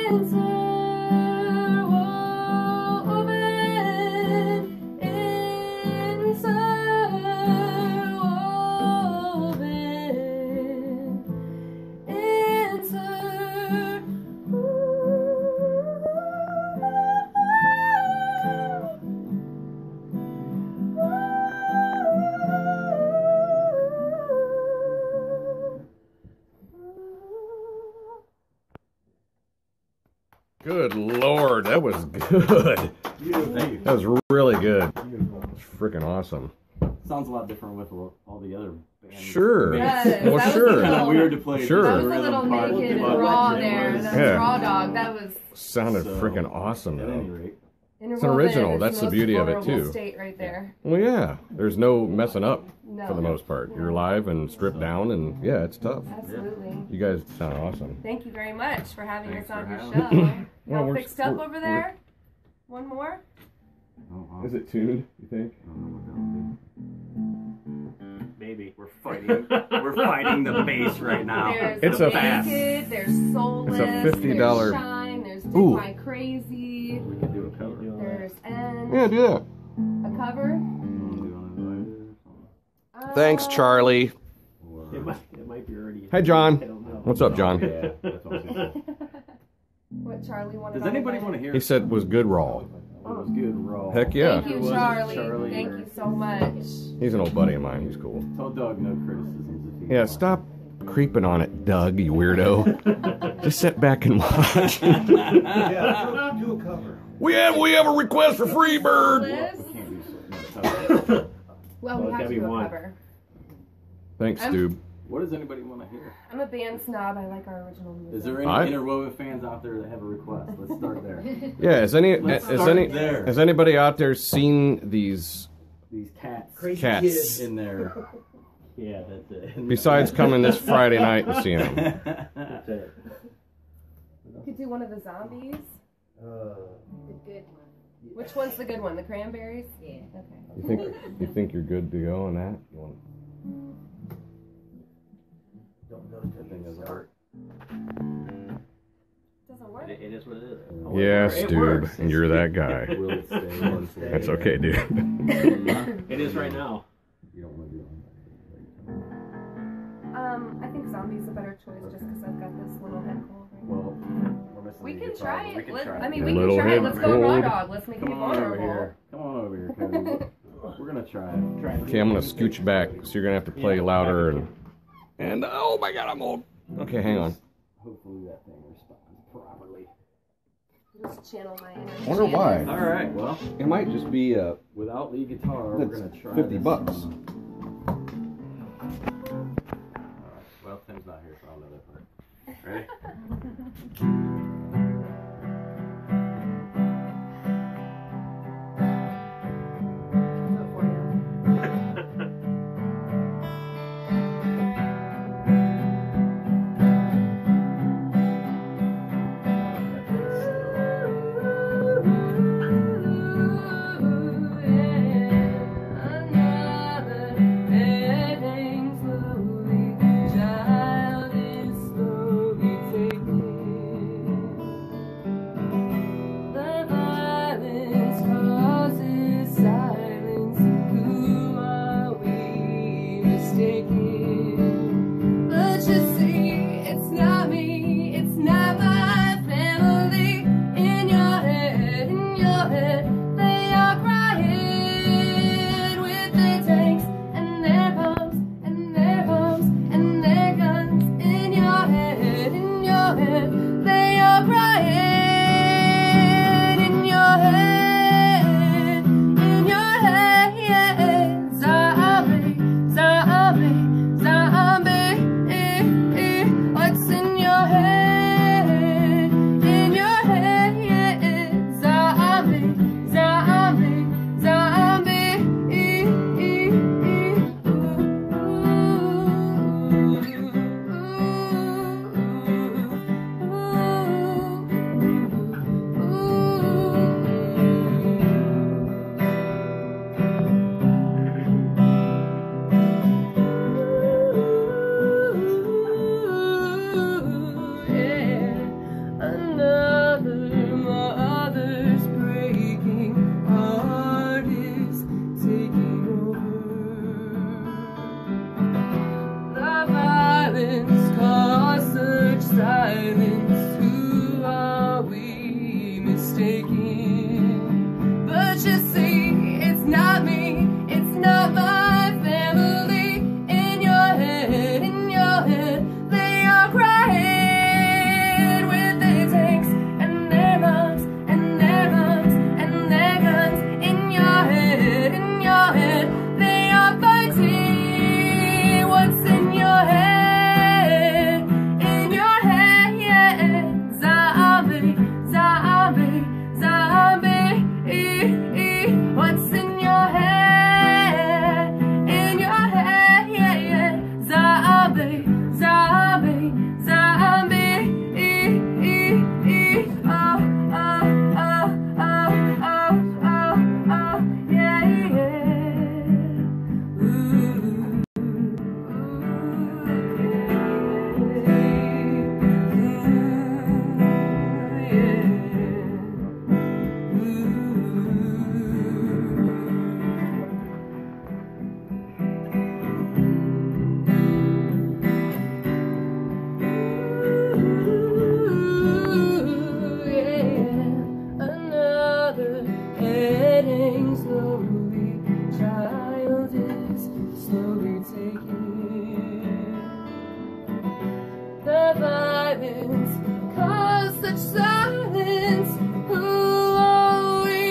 [SPEAKER 1] Good Lord, that was good. That was really good. It's freaking awesome.
[SPEAKER 2] Sounds a lot different with all the other bands.
[SPEAKER 1] Sure.
[SPEAKER 4] Yes,
[SPEAKER 1] Well,
[SPEAKER 4] that was
[SPEAKER 1] sure.
[SPEAKER 4] a little-
[SPEAKER 2] Weird to play.
[SPEAKER 1] Sure.
[SPEAKER 4] That was a
[SPEAKER 2] rhythm
[SPEAKER 4] little
[SPEAKER 2] part,
[SPEAKER 4] naked and
[SPEAKER 2] but
[SPEAKER 4] raw
[SPEAKER 2] it
[SPEAKER 4] there.
[SPEAKER 2] was-
[SPEAKER 4] That
[SPEAKER 1] Yeah.
[SPEAKER 4] raw dog. That was
[SPEAKER 1] Sounded
[SPEAKER 2] So,
[SPEAKER 1] freaking awesome,
[SPEAKER 2] At any
[SPEAKER 1] though.
[SPEAKER 2] rate,
[SPEAKER 1] It's an original.
[SPEAKER 4] It's
[SPEAKER 1] That's the
[SPEAKER 4] most
[SPEAKER 1] beauty of it,
[SPEAKER 4] vulnerable
[SPEAKER 1] too.
[SPEAKER 4] State right there.
[SPEAKER 1] Well, yeah. There's no messing up
[SPEAKER 4] No.
[SPEAKER 1] for the most part. You're live and stripped down, and yeah, it's tough.
[SPEAKER 4] Absolutely.
[SPEAKER 1] You guys sound awesome.
[SPEAKER 4] Thank you very much for having
[SPEAKER 2] Thanks
[SPEAKER 4] us on
[SPEAKER 2] for
[SPEAKER 4] your
[SPEAKER 2] having
[SPEAKER 4] show.
[SPEAKER 1] Well,
[SPEAKER 4] Y'all
[SPEAKER 1] we're-
[SPEAKER 4] fixed up
[SPEAKER 1] we're-
[SPEAKER 4] over there? One more?
[SPEAKER 1] Is it tuned, you think?
[SPEAKER 2] maybe we're fighting. We're fighting the bass right now.
[SPEAKER 4] There's
[SPEAKER 1] It's a
[SPEAKER 4] Naked, there's Soulless,
[SPEAKER 1] $50
[SPEAKER 4] there's Shine, there's Dig
[SPEAKER 1] Ooh.
[SPEAKER 4] My Crazy,
[SPEAKER 2] We could do a cover.
[SPEAKER 4] there's End.
[SPEAKER 1] Yeah, do that.
[SPEAKER 4] A cover?
[SPEAKER 1] Thanks, Charlie.
[SPEAKER 6] It might be already.
[SPEAKER 1] Hi, John.
[SPEAKER 6] I don't know.
[SPEAKER 1] What's up, John?
[SPEAKER 2] Yeah, that's what I was gonna say.
[SPEAKER 4] What Charlie wanted.
[SPEAKER 2] Does anybody want to hear?
[SPEAKER 1] He said was good raw.
[SPEAKER 2] It was good raw.
[SPEAKER 1] Heck yeah.
[SPEAKER 4] Thank you,
[SPEAKER 2] It wasn't
[SPEAKER 4] Charlie.
[SPEAKER 2] Charlie
[SPEAKER 4] Thank
[SPEAKER 2] or-
[SPEAKER 4] you so much.
[SPEAKER 1] He's an old buddy of mine. He's cool.
[SPEAKER 2] Tell Doug no criticisms if he
[SPEAKER 1] Yeah,
[SPEAKER 2] wants.
[SPEAKER 1] stop creeping on it, Doug, you weirdo. Just sit back and watch.
[SPEAKER 3] Yeah, do a cover.
[SPEAKER 1] we have a request for Freebird.
[SPEAKER 4] Liz?
[SPEAKER 2] Can't do so.
[SPEAKER 4] Well, we
[SPEAKER 6] it's
[SPEAKER 4] have
[SPEAKER 6] gotta
[SPEAKER 4] to
[SPEAKER 6] be
[SPEAKER 4] do a
[SPEAKER 6] one.
[SPEAKER 4] cover.
[SPEAKER 1] Thanks,
[SPEAKER 4] I'm-
[SPEAKER 1] Stube.
[SPEAKER 2] What does anybody want to hear?
[SPEAKER 4] I'm a band snob. I like our original music.
[SPEAKER 2] Is there any
[SPEAKER 1] I-
[SPEAKER 2] Interwoven fans out there that have a request? Let's start there.
[SPEAKER 1] Yeah,
[SPEAKER 2] Let's start there.
[SPEAKER 1] has anybody out there seen these
[SPEAKER 2] These cats
[SPEAKER 3] Crazy
[SPEAKER 1] Cats.
[SPEAKER 3] kids.
[SPEAKER 2] in there.
[SPEAKER 6] Yeah, that's it.
[SPEAKER 1] besides coming this Friday night and seeing them?
[SPEAKER 6] That's it.
[SPEAKER 4] You could do one of the zombies.
[SPEAKER 3] Uh,
[SPEAKER 5] The good one.
[SPEAKER 4] Which one's the good one? The cranberries?
[SPEAKER 5] Yeah.
[SPEAKER 4] Okay.
[SPEAKER 1] You think you're good to go on that? You want-
[SPEAKER 3] don't know
[SPEAKER 2] That thing doesn't work.
[SPEAKER 4] Doesn't work.
[SPEAKER 6] It is what it is.
[SPEAKER 1] Yeah,
[SPEAKER 2] It
[SPEAKER 1] Stube,
[SPEAKER 2] works.
[SPEAKER 1] and you're that guy.
[SPEAKER 2] Will it stay? Will it stay?
[SPEAKER 1] That's okay, dude.
[SPEAKER 6] It is right now.
[SPEAKER 2] You don't want to do it.
[SPEAKER 4] I think zombie's a better choice just because I've got this little head cold right now.
[SPEAKER 2] Well, we're missing
[SPEAKER 4] We
[SPEAKER 2] the
[SPEAKER 4] can
[SPEAKER 2] guitar,
[SPEAKER 4] try
[SPEAKER 2] but
[SPEAKER 4] it.
[SPEAKER 2] We can
[SPEAKER 4] Let-
[SPEAKER 2] try
[SPEAKER 4] I
[SPEAKER 2] it.
[SPEAKER 4] mean, we
[SPEAKER 1] Little
[SPEAKER 4] can try it.
[SPEAKER 1] head
[SPEAKER 4] Let's go raw
[SPEAKER 1] cold.
[SPEAKER 4] dog. Let's make it
[SPEAKER 2] Come on over
[SPEAKER 4] vulnerable.
[SPEAKER 2] here. Come on over here, Cody. We're gonna try it.
[SPEAKER 1] Okay, I'm gonna scooch back, so you're gonna have to play louder and oh my God, I'm old. Okay, hang on.
[SPEAKER 2] Hopefully that thing responds properly.
[SPEAKER 4] Just channel my energy.
[SPEAKER 1] I wonder why.
[SPEAKER 2] All right. Well,
[SPEAKER 1] It might just be
[SPEAKER 2] without lead guitar, we're
[SPEAKER 1] That's
[SPEAKER 2] gonna try
[SPEAKER 1] $50.
[SPEAKER 2] this. All right. Well, Tim's not here, so I'll know that part. Ready?
[SPEAKER 4] mistaken. But you see, it's not me, it's not my family. In your head, they are crying with their tanks and their bombs and their guns and their guns. In your head, they are fighting. What's in your head? In your head, yeah. Zombie, zombie, zombie. What's in your head? In your head, yeah, yeah. Zombie, zombie, zombie. Oh, oh, oh, oh, oh, oh, oh, yeah, yeah. Ooh. Another heading slowly, child is slowly taking. The violence caused such silence. Who are we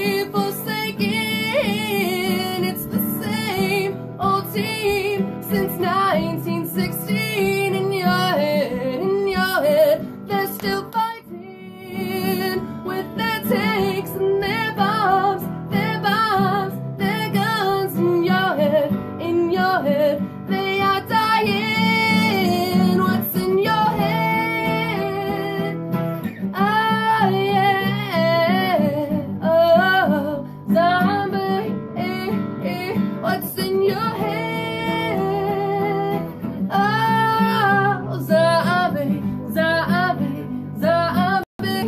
[SPEAKER 4] forsaken? It's the same old team since 1916. In your head, they're still fighting with their tanks and their bombs, their guns. In your head, they are dying. What's in your head? Ah, yeah. Oh, zombie. What's in your head? Oh, zombie, zombie, zombie.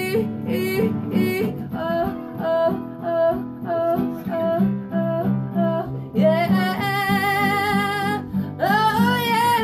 [SPEAKER 4] Oh, oh, oh, oh, oh, oh, oh, yeah. Oh, yeah,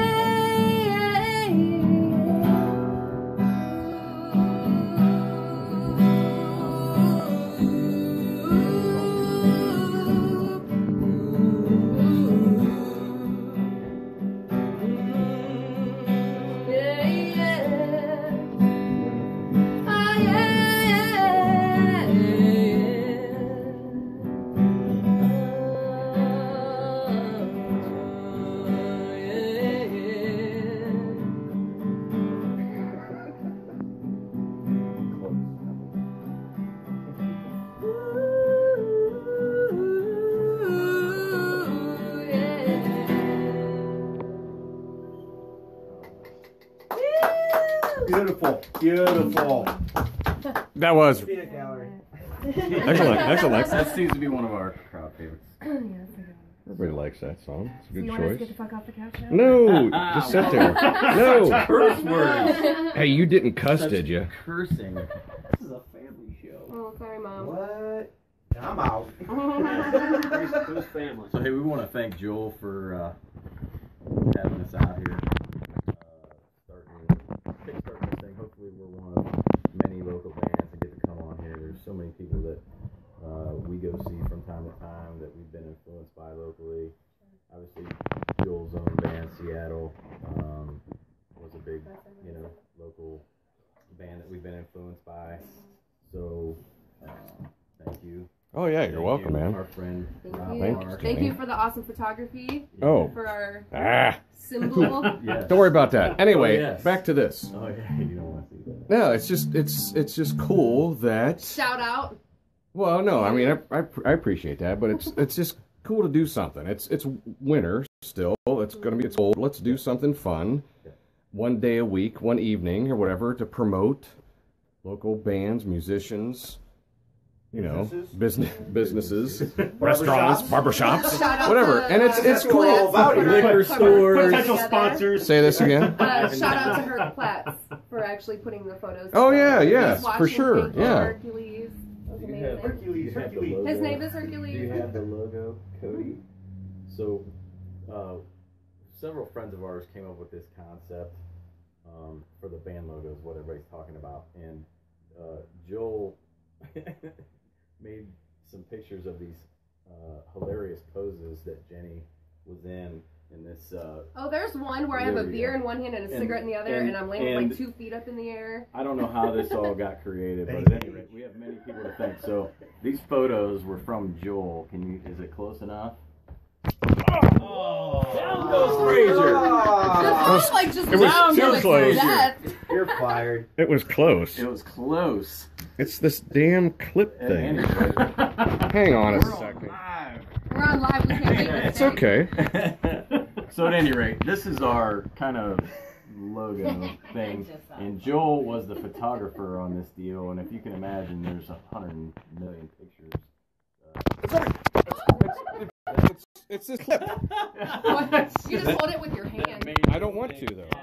[SPEAKER 3] Beautiful, beautiful.
[SPEAKER 1] That was
[SPEAKER 3] Peanut gallery.
[SPEAKER 1] excellent.
[SPEAKER 2] That seems to be one of our crowd favorites.
[SPEAKER 1] Everybody likes that song. It's a
[SPEAKER 4] So
[SPEAKER 1] good
[SPEAKER 4] you want us to
[SPEAKER 1] choice.
[SPEAKER 4] get the fuck off the couch now?
[SPEAKER 1] No, just sit there. No.
[SPEAKER 2] Curse words.
[SPEAKER 1] Hey, you didn't cuss, did you?
[SPEAKER 2] Cursing.
[SPEAKER 6] This is a family show.
[SPEAKER 4] Oh, sorry, Mom.
[SPEAKER 3] What? I'm out.
[SPEAKER 6] Who's family?
[SPEAKER 2] So hey, we want to thank Joel for having us out here, kickstarting this thing. Hopefully, we're one of many local bands that get to come on here. There's so many people that we go see from time to time that we've been influenced by locally. Obviously, Joel's own band, Seattle, was a big, local band that we've been influenced by. So, thank you.
[SPEAKER 1] Oh yeah, you're
[SPEAKER 2] Thank
[SPEAKER 1] welcome,
[SPEAKER 2] you,
[SPEAKER 1] man.
[SPEAKER 2] Our friend,
[SPEAKER 4] Thank
[SPEAKER 2] Rob
[SPEAKER 4] you.
[SPEAKER 2] Mark.
[SPEAKER 4] Thank you for the awesome photography.
[SPEAKER 1] Oh.
[SPEAKER 4] For our
[SPEAKER 1] symbol.
[SPEAKER 2] Yes.
[SPEAKER 1] Don't worry about that. Anyway,
[SPEAKER 2] Oh, yes.
[SPEAKER 1] back to this.
[SPEAKER 2] Oh yeah, you don't want to see that.
[SPEAKER 1] No, it's just cool that.
[SPEAKER 4] Shout out.
[SPEAKER 1] Well, no, I mean I appreciate that, but it's just cool to do something. It's winter still. It's cold. Let's do something fun. One day a week, one evening or whatever to promote local bands, musicians. Businesses, restaurants, barbershops,
[SPEAKER 4] Shout out
[SPEAKER 1] whatever.
[SPEAKER 4] to,
[SPEAKER 1] And it's
[SPEAKER 4] her
[SPEAKER 1] cool.
[SPEAKER 4] Platts for
[SPEAKER 2] Liquor
[SPEAKER 4] putting
[SPEAKER 2] stores.
[SPEAKER 4] the
[SPEAKER 6] Potential
[SPEAKER 4] together.
[SPEAKER 6] sponsors.
[SPEAKER 1] Say this again.
[SPEAKER 4] Shout out to her Platts for actually putting the photos.
[SPEAKER 1] Oh, yeah,
[SPEAKER 4] together.
[SPEAKER 1] yes,
[SPEAKER 4] He's watching.
[SPEAKER 1] for sure,
[SPEAKER 4] Thank you,
[SPEAKER 1] yeah.
[SPEAKER 4] Hercules. That was
[SPEAKER 2] Do you
[SPEAKER 4] amazing.
[SPEAKER 2] have-
[SPEAKER 3] Hercules,
[SPEAKER 2] do you have the
[SPEAKER 3] Hercules.
[SPEAKER 2] logo?
[SPEAKER 4] His name is
[SPEAKER 2] Do
[SPEAKER 4] Hercules.
[SPEAKER 2] you have the logo, Cody? So, several friends of ours came up with this concept for the band logo, is what everybody's talking about. And Joel made some pictures of these hilarious poses that Jenny was in this.
[SPEAKER 4] Oh, there's one where I have a beer in one hand and a cigarette in the other, and I'm laying with like 2 feet up in the air.
[SPEAKER 2] I don't know how this all got created, but at any rate, we have many people to thank. So these photos were from Joel. Is it close enough? Oh, down goes Fraser.
[SPEAKER 1] It was too close.
[SPEAKER 3] You're fired.
[SPEAKER 1] It was close.
[SPEAKER 2] It was close.
[SPEAKER 1] It's this damn clip thing. Hang on a second.
[SPEAKER 4] We're on live. We can't make this.
[SPEAKER 1] It's okay.
[SPEAKER 2] So at any rate, this is our kind of logo thing, and Joel was the photographer on this deal. And if you can imagine, there's 100 million pictures.
[SPEAKER 1] It's this clip.
[SPEAKER 4] What? You just hold it with your hand.
[SPEAKER 1] I don't want to though.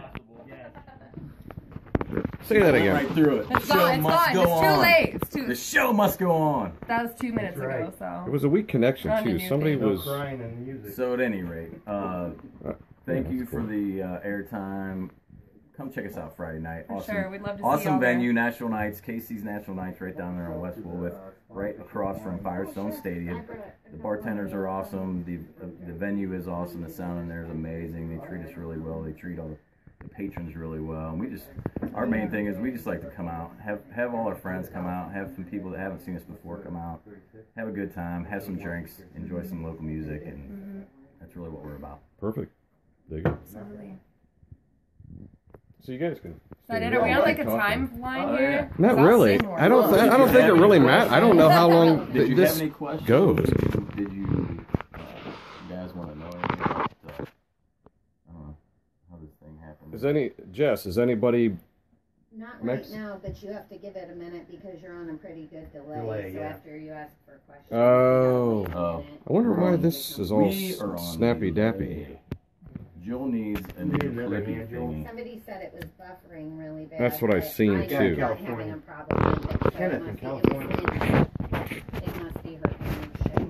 [SPEAKER 1] Say that again.
[SPEAKER 2] Right through it.
[SPEAKER 4] It's gone. It's gone. It's too late.
[SPEAKER 2] The show must go on.
[SPEAKER 4] That was 2 minutes ago. So
[SPEAKER 1] it was a weak connection too. Somebody was
[SPEAKER 3] crying in music.
[SPEAKER 2] So at any rate, thank you for the airtime. Come check us out Friday night. Awesome,
[SPEAKER 4] sure, we'd love to see
[SPEAKER 2] awesome
[SPEAKER 4] y'all
[SPEAKER 2] venue,
[SPEAKER 4] there.
[SPEAKER 2] National Nights, Casey's National Nights, right down there on West Woolworth, right across from Firestone Stadium. The bartenders are awesome. The venue is awesome. The sound in there is amazing. They treat us really well. They treat all the patrons really well. And our main thing is we just like to come out, have all our friends come out, have some people that haven't seen us before come out, have a good time, have some drinks, enjoy some local music, and that's really what we're about.
[SPEAKER 1] perfect. Dig it.
[SPEAKER 4] absolutely.
[SPEAKER 1] So you guys can.
[SPEAKER 4] Is that it? Are we on like a timeline here?
[SPEAKER 1] Not really. I don't think it really matters. I don't know how long
[SPEAKER 2] Did you
[SPEAKER 1] this
[SPEAKER 2] have any questions?
[SPEAKER 1] goes.
[SPEAKER 2] Did you guys want to know anything about how this thing happened?
[SPEAKER 1] Is anybody?
[SPEAKER 5] Not
[SPEAKER 1] Next.
[SPEAKER 5] right now, but you have to give it a minute because you're on a pretty good delay.
[SPEAKER 3] Delay,
[SPEAKER 5] so
[SPEAKER 3] yeah.
[SPEAKER 5] after you ask for questions,
[SPEAKER 1] Oh.
[SPEAKER 5] you gotta wait a
[SPEAKER 2] Oh.
[SPEAKER 5] minute.
[SPEAKER 1] I wonder why this is all
[SPEAKER 2] We are on
[SPEAKER 1] snappy dappy.
[SPEAKER 2] delay. Joel needs a new flippy thingy.
[SPEAKER 5] Somebody said it was buffering really bad.
[SPEAKER 1] That's what I've
[SPEAKER 5] but
[SPEAKER 1] seen,
[SPEAKER 5] I'm
[SPEAKER 1] too.
[SPEAKER 5] not having a problem with it, so
[SPEAKER 3] Kenneth
[SPEAKER 5] it
[SPEAKER 3] in
[SPEAKER 5] must
[SPEAKER 3] California.
[SPEAKER 5] It must be her connection.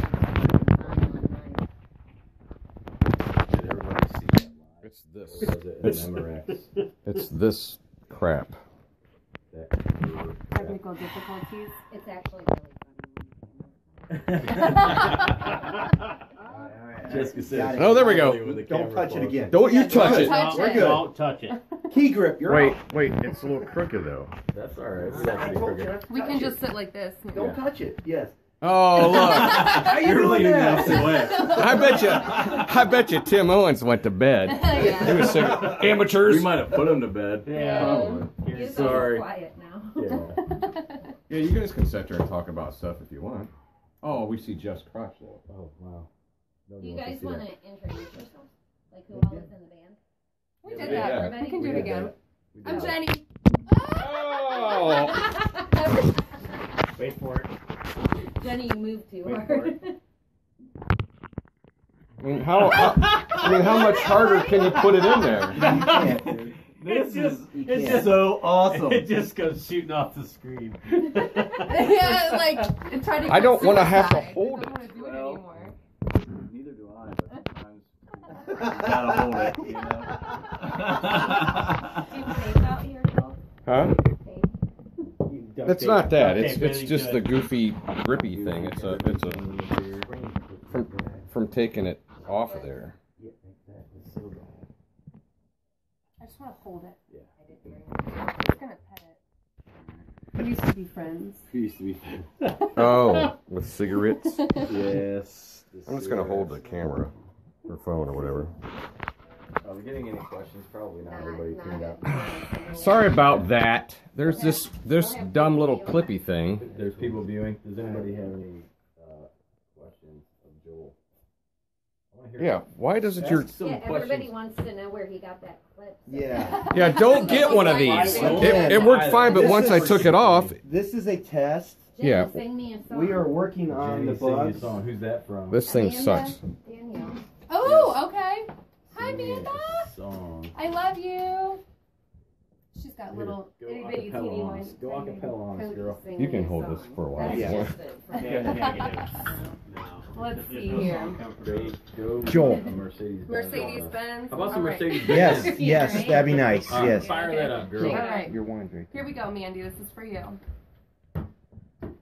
[SPEAKER 2] Did everybody see that live?
[SPEAKER 1] It's this.
[SPEAKER 2] Or was it an MRX?
[SPEAKER 1] It's this crap.
[SPEAKER 4] Technical difficulties.
[SPEAKER 5] It's actually really funny.
[SPEAKER 2] Jessica says,
[SPEAKER 3] Got it.
[SPEAKER 1] Oh, there we go.
[SPEAKER 2] when the
[SPEAKER 3] Don't
[SPEAKER 2] camera
[SPEAKER 3] touch it
[SPEAKER 2] falls.
[SPEAKER 3] again.
[SPEAKER 1] Don't you touch it.
[SPEAKER 4] Touch
[SPEAKER 3] We're
[SPEAKER 4] it.
[SPEAKER 3] good.
[SPEAKER 6] Don't touch it.
[SPEAKER 3] Key grip, you're
[SPEAKER 1] Wait,
[SPEAKER 3] out.
[SPEAKER 1] wait. It's a little crooked though.
[SPEAKER 2] That's alright.
[SPEAKER 3] I told you not to
[SPEAKER 4] We
[SPEAKER 3] touch
[SPEAKER 4] can
[SPEAKER 3] it.
[SPEAKER 4] just sit like this.
[SPEAKER 3] Don't touch it. Yes.
[SPEAKER 1] Oh look!
[SPEAKER 3] How you
[SPEAKER 2] You're
[SPEAKER 3] doing
[SPEAKER 2] leaning
[SPEAKER 3] that?
[SPEAKER 2] the way.
[SPEAKER 1] I bet you Tim Owens went to bed.
[SPEAKER 4] Yeah.
[SPEAKER 1] He was sick. Amateurs.
[SPEAKER 2] We might have put him to bed.
[SPEAKER 6] Yeah.
[SPEAKER 2] Probably.
[SPEAKER 5] You're
[SPEAKER 2] Sorry.
[SPEAKER 5] so quiet now.
[SPEAKER 2] Yeah.
[SPEAKER 1] Yeah, you guys can sit there and talk about stuff if you want. Oh, we see Jeff's crotch there.
[SPEAKER 2] Oh, wow.
[SPEAKER 5] Do you guys want to introduce yourselves? Like who all is in the band?
[SPEAKER 4] We
[SPEAKER 1] Yeah,
[SPEAKER 4] did
[SPEAKER 1] we
[SPEAKER 4] that.
[SPEAKER 1] did
[SPEAKER 4] Everybody can do it again. I'm
[SPEAKER 2] did.
[SPEAKER 4] Jenny.
[SPEAKER 1] Oh!
[SPEAKER 3] Wait for it.
[SPEAKER 5] Jenny, you moved too
[SPEAKER 3] Wait
[SPEAKER 5] hard.
[SPEAKER 3] for it.
[SPEAKER 1] I mean, how much harder can you put it in there?
[SPEAKER 3] You can't, dude.
[SPEAKER 6] It's just,
[SPEAKER 3] You
[SPEAKER 6] it's
[SPEAKER 3] can't.
[SPEAKER 6] just
[SPEAKER 2] So awesome.
[SPEAKER 6] It just goes shooting off the screen.
[SPEAKER 4] Yeah, like it tried to.
[SPEAKER 1] I don't
[SPEAKER 4] want to
[SPEAKER 1] have to hold
[SPEAKER 4] I don't want to do it
[SPEAKER 2] Well.
[SPEAKER 4] anymore.
[SPEAKER 2] Neither do I, but sometimes you gotta hold it, you know?
[SPEAKER 5] Do you have tape out here, Joel?
[SPEAKER 1] Huh?
[SPEAKER 5] Tape?
[SPEAKER 1] It's not that. It's just the goofy, grippy thing. It's a from taking it off of there.
[SPEAKER 4] I just want to hold it.
[SPEAKER 2] Yeah.
[SPEAKER 5] I did hear
[SPEAKER 4] I'm just gonna pet it. We used to be friends.
[SPEAKER 2] We used to be.
[SPEAKER 1] Oh, with cigarettes.
[SPEAKER 2] Yes.
[SPEAKER 1] I'm just gonna hold the camera or phone or whatever.
[SPEAKER 2] Are we getting any questions? Probably not. Everybody tuned out.
[SPEAKER 5] Not
[SPEAKER 1] Sorry about that. There's this dumb little clippy thing.
[SPEAKER 2] There's people viewing. Does anybody have any questions of Joel? I wanna hear
[SPEAKER 1] Yeah. Why doesn't your
[SPEAKER 2] Ask some
[SPEAKER 5] Yeah, everybody
[SPEAKER 2] questions.
[SPEAKER 5] wants to know where he got that clip. so-
[SPEAKER 3] Yeah.
[SPEAKER 1] yeah? Don't get one of these. It worked fine, but once I took it off,
[SPEAKER 3] This is a test.
[SPEAKER 5] Jenny,
[SPEAKER 1] Yeah.
[SPEAKER 5] sing me a song.
[SPEAKER 3] We are working on the
[SPEAKER 2] Jenny, sing your
[SPEAKER 3] bugs.
[SPEAKER 2] song. Who's that from?
[SPEAKER 1] this thing
[SPEAKER 5] Amanda?
[SPEAKER 1] sucks.
[SPEAKER 5] Danielle.
[SPEAKER 4] Oh, okay. Hi,
[SPEAKER 2] Sing me
[SPEAKER 4] Amanda.
[SPEAKER 2] a song.
[SPEAKER 4] I love you. She's got
[SPEAKER 2] Here,
[SPEAKER 4] little
[SPEAKER 2] go
[SPEAKER 4] itty
[SPEAKER 2] a
[SPEAKER 4] bitty
[SPEAKER 2] cappella
[SPEAKER 4] teeny
[SPEAKER 2] on
[SPEAKER 4] ones.
[SPEAKER 2] us. Go a cappella on us, girl.
[SPEAKER 5] Sing
[SPEAKER 1] You
[SPEAKER 5] me
[SPEAKER 1] can
[SPEAKER 5] a
[SPEAKER 1] hold
[SPEAKER 5] song.
[SPEAKER 1] this for a while.
[SPEAKER 5] That's
[SPEAKER 3] Yeah.
[SPEAKER 5] just it.
[SPEAKER 4] Let's see here.
[SPEAKER 2] Go
[SPEAKER 1] Joel.
[SPEAKER 2] a Mercedes.
[SPEAKER 4] Mercedes Benz.
[SPEAKER 6] How about some
[SPEAKER 4] All right.
[SPEAKER 6] Mercedes
[SPEAKER 3] Yes,
[SPEAKER 6] Benz?
[SPEAKER 3] yes, that'd be nice.
[SPEAKER 6] All right,
[SPEAKER 3] Yes.
[SPEAKER 6] fire that up, girl.
[SPEAKER 4] All right.
[SPEAKER 3] Your wine's right
[SPEAKER 4] Here we go, Mandy. This is for you.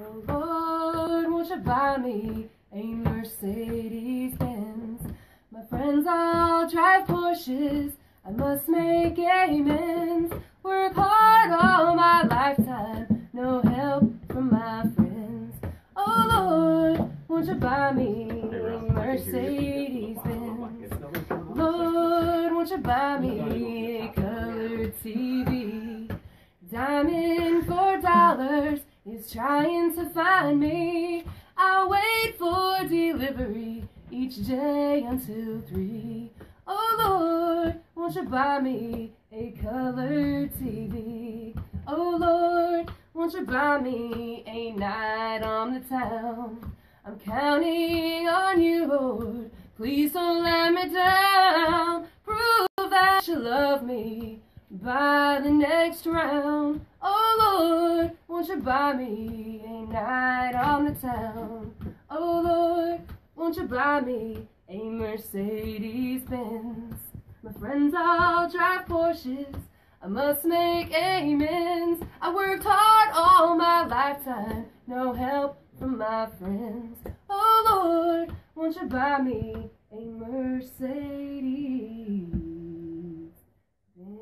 [SPEAKER 4] Oh Lord, won't you buy me a Mercedes Benz? My friends all drive Porsches, I must make amends. Work hard all my lifetime, no help from my friends. Oh Lord, won't you buy me a Mercedes Benz? Lord, won't you buy me a colored TV? Diamond $4 is trying to find me. I'll wait for delivery each day until 3. Oh Lord, won't you buy me a colored TV? Oh Lord, won't you buy me a night on the town? I'm counting on you, Lord, please don't let me down. Prove that you love me by the next round. Oh Lord, won't you buy me a night on the town? Oh Lord, won't you buy me a Mercedes Benz? My friends all drive Porsches, I must make amends. I worked hard all my lifetime, no help from my friends. Oh Lord, won't you buy me a Mercedes Benz?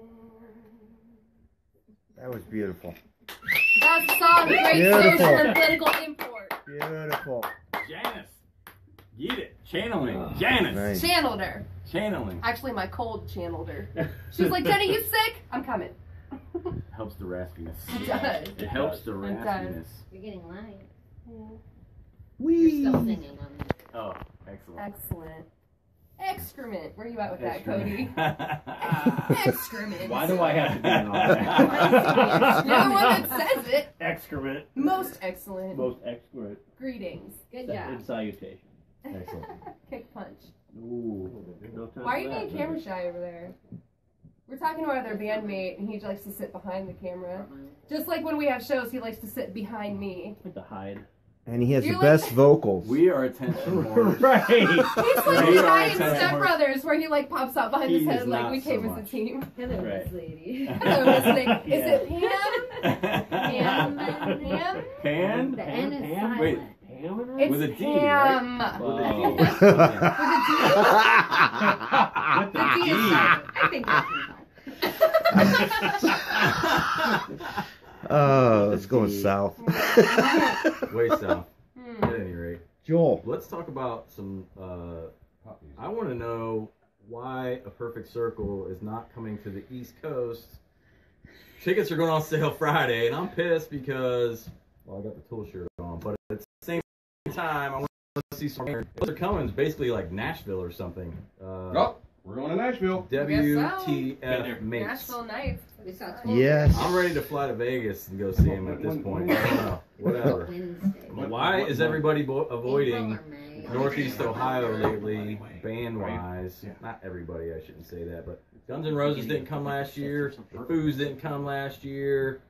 [SPEAKER 3] That was beautiful.
[SPEAKER 4] That's the song, great
[SPEAKER 3] Beautiful.
[SPEAKER 4] social and political import.
[SPEAKER 3] Beautiful.
[SPEAKER 2] Janice. Get it. Channeling. Janice.
[SPEAKER 3] Nice.
[SPEAKER 4] Channeled her.
[SPEAKER 2] Channeling.
[SPEAKER 4] Actually, my cold channeled her. She's like, Jenny, you sick? I'm coming.
[SPEAKER 2] Helps the raspiness.
[SPEAKER 4] It does.
[SPEAKER 2] It helps the
[SPEAKER 4] It does.
[SPEAKER 2] raspiness.
[SPEAKER 5] You're getting light.
[SPEAKER 3] Wee.
[SPEAKER 5] You're still singing on this.
[SPEAKER 2] Oh, excellent.
[SPEAKER 4] Excellent. Excrement. Where you at with that, Cody?
[SPEAKER 2] Excellent.
[SPEAKER 4] Excrement.
[SPEAKER 6] Why do I have to be in all that?
[SPEAKER 4] You're the one that says it.
[SPEAKER 6] Excrement.
[SPEAKER 4] Most excellent.
[SPEAKER 6] Most excellent.
[SPEAKER 4] Greetings.
[SPEAKER 5] Good
[SPEAKER 6] In
[SPEAKER 5] job.
[SPEAKER 6] salutation.
[SPEAKER 2] Excellent.
[SPEAKER 4] Kick punch.
[SPEAKER 6] Ooh. No time
[SPEAKER 4] Why are
[SPEAKER 6] for
[SPEAKER 4] you
[SPEAKER 6] that,
[SPEAKER 4] being camera shy over there? We're talking to our other bandmate, and he likes to sit behind the camera. Just like when we have shows, he likes to sit behind me.
[SPEAKER 6] I like to hide.
[SPEAKER 3] And he has
[SPEAKER 4] You
[SPEAKER 3] the
[SPEAKER 4] like-
[SPEAKER 3] best vocals.
[SPEAKER 2] We are attention whores.
[SPEAKER 6] Right.
[SPEAKER 4] He's like
[SPEAKER 2] We
[SPEAKER 4] the
[SPEAKER 2] are
[SPEAKER 4] guy in
[SPEAKER 2] attention
[SPEAKER 4] Step
[SPEAKER 2] whores.
[SPEAKER 4] Brothers, where he like pops out behind his
[SPEAKER 2] He
[SPEAKER 4] head
[SPEAKER 2] is
[SPEAKER 4] like
[SPEAKER 2] not
[SPEAKER 4] we came
[SPEAKER 2] so
[SPEAKER 4] as a
[SPEAKER 2] much.
[SPEAKER 4] team.
[SPEAKER 5] Hello,
[SPEAKER 6] Right.
[SPEAKER 5] Miss Lady.
[SPEAKER 4] Hello, listening. Is
[SPEAKER 6] Yeah.
[SPEAKER 4] it Pam? Pam? Pam?
[SPEAKER 2] Pan?
[SPEAKER 5] The N is
[SPEAKER 6] Pam?
[SPEAKER 5] silent.
[SPEAKER 2] Wait.
[SPEAKER 6] Pam in
[SPEAKER 4] It's
[SPEAKER 2] With a D,
[SPEAKER 4] Pam.
[SPEAKER 2] right? With a
[SPEAKER 6] Wow.
[SPEAKER 2] D.
[SPEAKER 6] With
[SPEAKER 4] The D is silent.
[SPEAKER 5] I think that's
[SPEAKER 3] Oh, it's going south.
[SPEAKER 2] Way south.
[SPEAKER 4] Hmm.
[SPEAKER 2] At any rate.
[SPEAKER 3] Joel.
[SPEAKER 2] Let's talk about some. I want to know why A Perfect Circle is not coming to the East Coast. Tickets are going on sale Friday, and I'm pissed because, well, I got the Tool shirt on, but at the same time, I want to see some. They're coming. It's basically like Nashville or something.
[SPEAKER 1] Oh, we're going to Nashville.
[SPEAKER 2] WTF mates.
[SPEAKER 4] Nashville Nights.
[SPEAKER 5] We saw
[SPEAKER 3] Yes.
[SPEAKER 2] I'm ready to fly to Vegas and go see him at this point. I don't know. Whatever.
[SPEAKER 5] Wednesday.
[SPEAKER 2] Why is everybody avoiding
[SPEAKER 5] April or May.
[SPEAKER 2] Northeast Ohio lately, band-wise? Not everybody, I shouldn't say that, but Guns N' Roses didn't come last year. The Foos didn't come last year.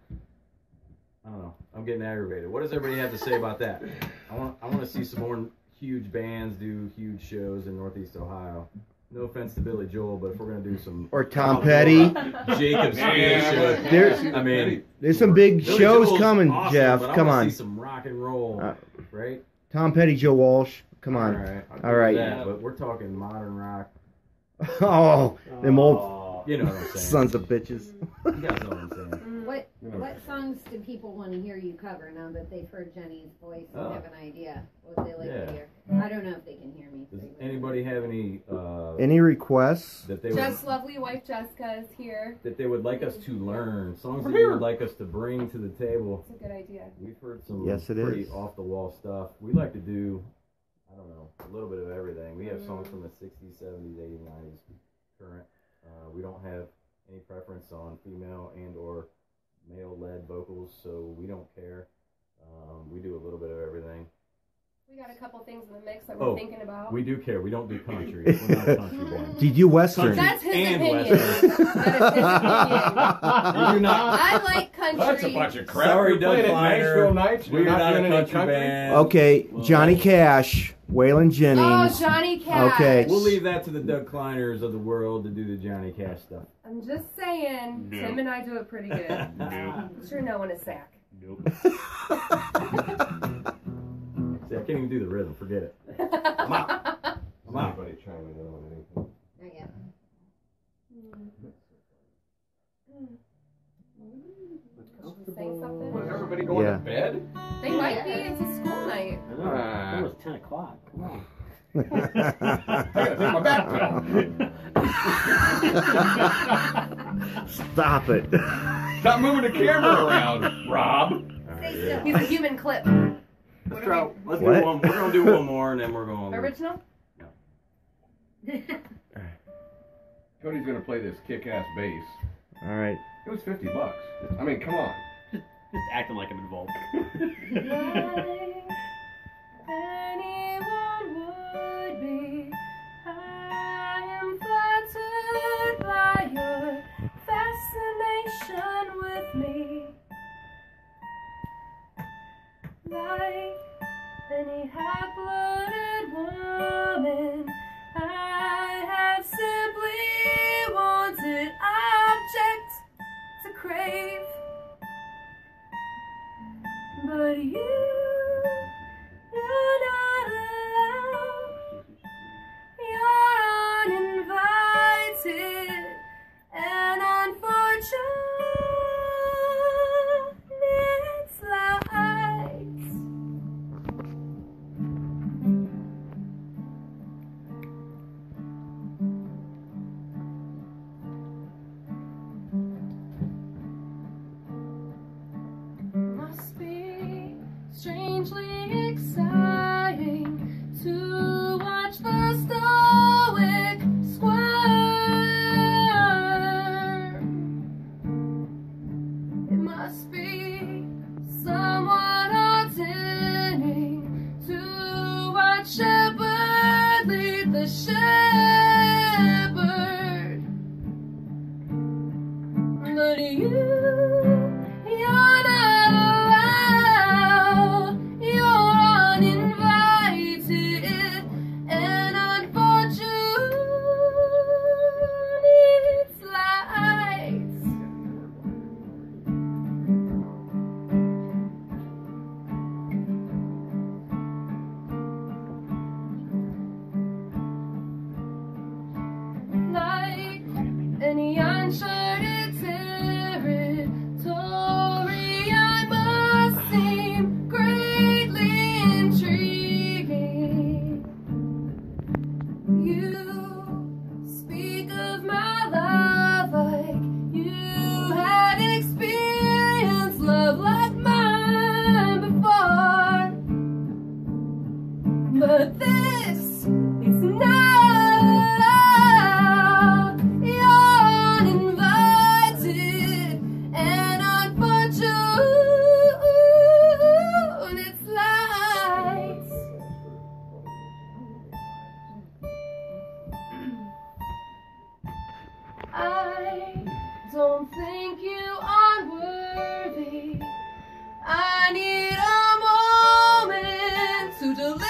[SPEAKER 2] I don't know. I'm getting aggravated. What does everybody have to say about that? I want to see some more huge bands do huge shows in Northeast Ohio. No offense to Billy Joel, but if we're gonna do some
[SPEAKER 3] Or Tom Petty.
[SPEAKER 2] Jacob's show,
[SPEAKER 3] There-
[SPEAKER 2] I mean,
[SPEAKER 3] There's some big
[SPEAKER 2] Billy
[SPEAKER 3] shows
[SPEAKER 2] Joel's
[SPEAKER 3] coming,
[SPEAKER 2] awesome,
[SPEAKER 3] Jeff.
[SPEAKER 2] but I
[SPEAKER 3] Come
[SPEAKER 2] wanna
[SPEAKER 3] on.
[SPEAKER 2] see some rock and roll,
[SPEAKER 3] Uh,
[SPEAKER 2] right?
[SPEAKER 3] Tom Petty, Joe Walsh. Come on.
[SPEAKER 2] All right. I'll
[SPEAKER 3] All right.
[SPEAKER 2] do that, but we're talking modern rock.
[SPEAKER 3] Oh, them old
[SPEAKER 6] Aw.
[SPEAKER 2] You know what I'm saying?
[SPEAKER 3] sons of bitches.
[SPEAKER 2] You guys know what I'm saying.
[SPEAKER 5] What songs do people want to hear you cover now that they've heard Jenny's voice and
[SPEAKER 2] Oh.
[SPEAKER 5] have an idea what they like
[SPEAKER 2] Yeah.
[SPEAKER 5] to hear? I don't know if they can hear me.
[SPEAKER 2] Does anybody have any
[SPEAKER 3] Any requests?
[SPEAKER 2] that they would
[SPEAKER 4] Jeff's lovely wife Jessica is here.
[SPEAKER 2] like us to learn, songs
[SPEAKER 1] Come
[SPEAKER 2] that you
[SPEAKER 1] here.
[SPEAKER 2] would like us to bring to the table?
[SPEAKER 4] It's a good idea.
[SPEAKER 2] We've heard some
[SPEAKER 3] Yes, it
[SPEAKER 2] pretty
[SPEAKER 3] is.
[SPEAKER 2] off the wall stuff. We like to do, I don't know, a little bit of everything. We have songs from the 60s, 70s, 80s, 90s, current. We don't have any preference on female and or male-led vocals, so we don't care. We do a little bit of everything.
[SPEAKER 4] We got a couple things in the mix that we're
[SPEAKER 2] Oh,
[SPEAKER 4] thinking about.
[SPEAKER 2] We do care. We don't do country. We're not a country band.
[SPEAKER 3] Do you do Western?
[SPEAKER 2] Country.
[SPEAKER 4] That's his
[SPEAKER 2] And
[SPEAKER 4] opinion.
[SPEAKER 2] Western.
[SPEAKER 4] That is his opinion.
[SPEAKER 2] We do not.
[SPEAKER 4] I like country.
[SPEAKER 1] That's a bunch of crap.
[SPEAKER 2] Sorry,
[SPEAKER 1] You're playing
[SPEAKER 2] Doug
[SPEAKER 1] at
[SPEAKER 2] Kleiner.
[SPEAKER 1] Nashville Nights.
[SPEAKER 2] We're
[SPEAKER 1] You're
[SPEAKER 2] not
[SPEAKER 1] doing
[SPEAKER 2] a
[SPEAKER 1] any
[SPEAKER 2] country band.
[SPEAKER 3] Okay, Johnny Cash, Waylon
[SPEAKER 4] Oh,
[SPEAKER 3] Jennings.
[SPEAKER 4] Johnny Cash.
[SPEAKER 3] Okay.
[SPEAKER 2] We'll leave that to the Doug Kleiners of the world to do the Johnny Cash stuff.
[SPEAKER 4] I'm just saying,
[SPEAKER 6] No.
[SPEAKER 4] Tim and I do it pretty good.
[SPEAKER 6] No.
[SPEAKER 4] Sure, no one is sack.
[SPEAKER 6] Nope.
[SPEAKER 2] See, I can't even do the rhythm. Forget it. I'm out. I'm out.
[SPEAKER 1] Anybody chiming in on anything?
[SPEAKER 5] Not yet. Should we say something?
[SPEAKER 1] Was everybody going
[SPEAKER 3] Yeah.
[SPEAKER 1] to bed?
[SPEAKER 4] They might be. It's a school night.
[SPEAKER 6] I know. It's almost 10 o'clock. Come on.
[SPEAKER 1] I gotta take my back pill.
[SPEAKER 3] Stop it.
[SPEAKER 1] Stop moving the camera around, Rob.
[SPEAKER 5] Stay still.
[SPEAKER 4] He's a human clip.
[SPEAKER 2] Let's try. Let's
[SPEAKER 3] What?
[SPEAKER 2] do one. We're gonna do one more, and then we're going.
[SPEAKER 4] Original?
[SPEAKER 1] Cody's gonna play this kick-ass bass.
[SPEAKER 3] All right.
[SPEAKER 1] It was $50. I mean, come on.
[SPEAKER 6] Just acting like I'm involved.
[SPEAKER 4] Like anyone would be, I am flattered by your fascination with me. Like any hot-blooded woman, I have simply wanted object to crave. But you're not allowed. You're uninvited and unfortunate lights. Must be strangely exciting to watch the stoic squirm. It must be somewhat heartening to watch shepherd lead the shepherd. But you're not allowed. You're uninvited and unfortunate lights. Like any uncharted territory, I must seem greatly intriguing. You speak of my love like you had experienced love like mine before. But this is not allowed. You're uninvited and unfortunate lights. I don't think you are worthy. I need a moment to deliberate.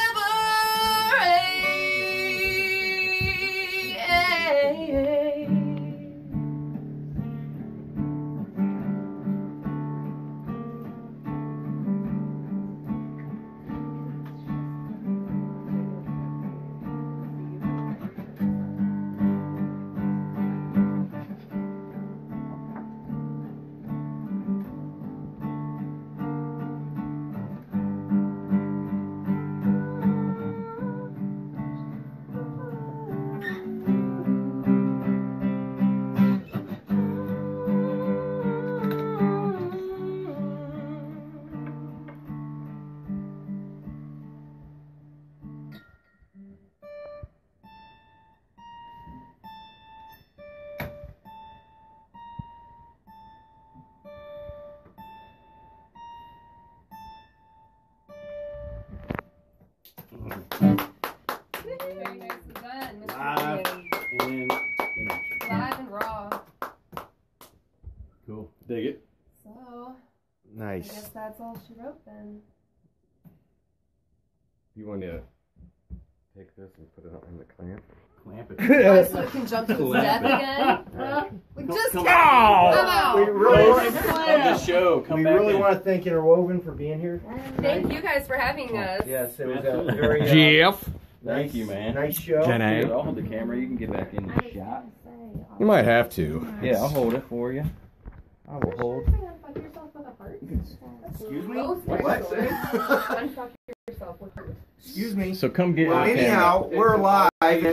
[SPEAKER 4] Very nicely done, Mr.
[SPEAKER 2] Live
[SPEAKER 4] Ian.
[SPEAKER 2] and in action.
[SPEAKER 4] Live and raw.
[SPEAKER 1] Cool. Dig it.
[SPEAKER 4] So, I
[SPEAKER 3] Nice.
[SPEAKER 4] guess that's all she wrote then.
[SPEAKER 1] You want to Take this and put it on the clamp.
[SPEAKER 2] Clamp it.
[SPEAKER 4] So it can jump to its death again. Just
[SPEAKER 3] come
[SPEAKER 4] out.
[SPEAKER 3] We really,
[SPEAKER 2] Of the show. Come
[SPEAKER 3] we
[SPEAKER 2] back
[SPEAKER 3] really
[SPEAKER 2] in.
[SPEAKER 3] want to thank Interwoven for being here.
[SPEAKER 4] Thank you guys for having us.
[SPEAKER 3] Yes, it was a very
[SPEAKER 1] Jeff.
[SPEAKER 2] Thank you, man.
[SPEAKER 3] Nice show.
[SPEAKER 1] Jenny.
[SPEAKER 2] Here, I'll hold the camera. You can get back in the shot.
[SPEAKER 1] You might have to.
[SPEAKER 2] Yeah, I'll hold it for you. I will hold.
[SPEAKER 3] Excuse me?
[SPEAKER 4] What? Unfuck yourself with her.
[SPEAKER 3] Excuse me.
[SPEAKER 2] So come get
[SPEAKER 3] Well,
[SPEAKER 2] on camera.
[SPEAKER 3] anyhow, we're live.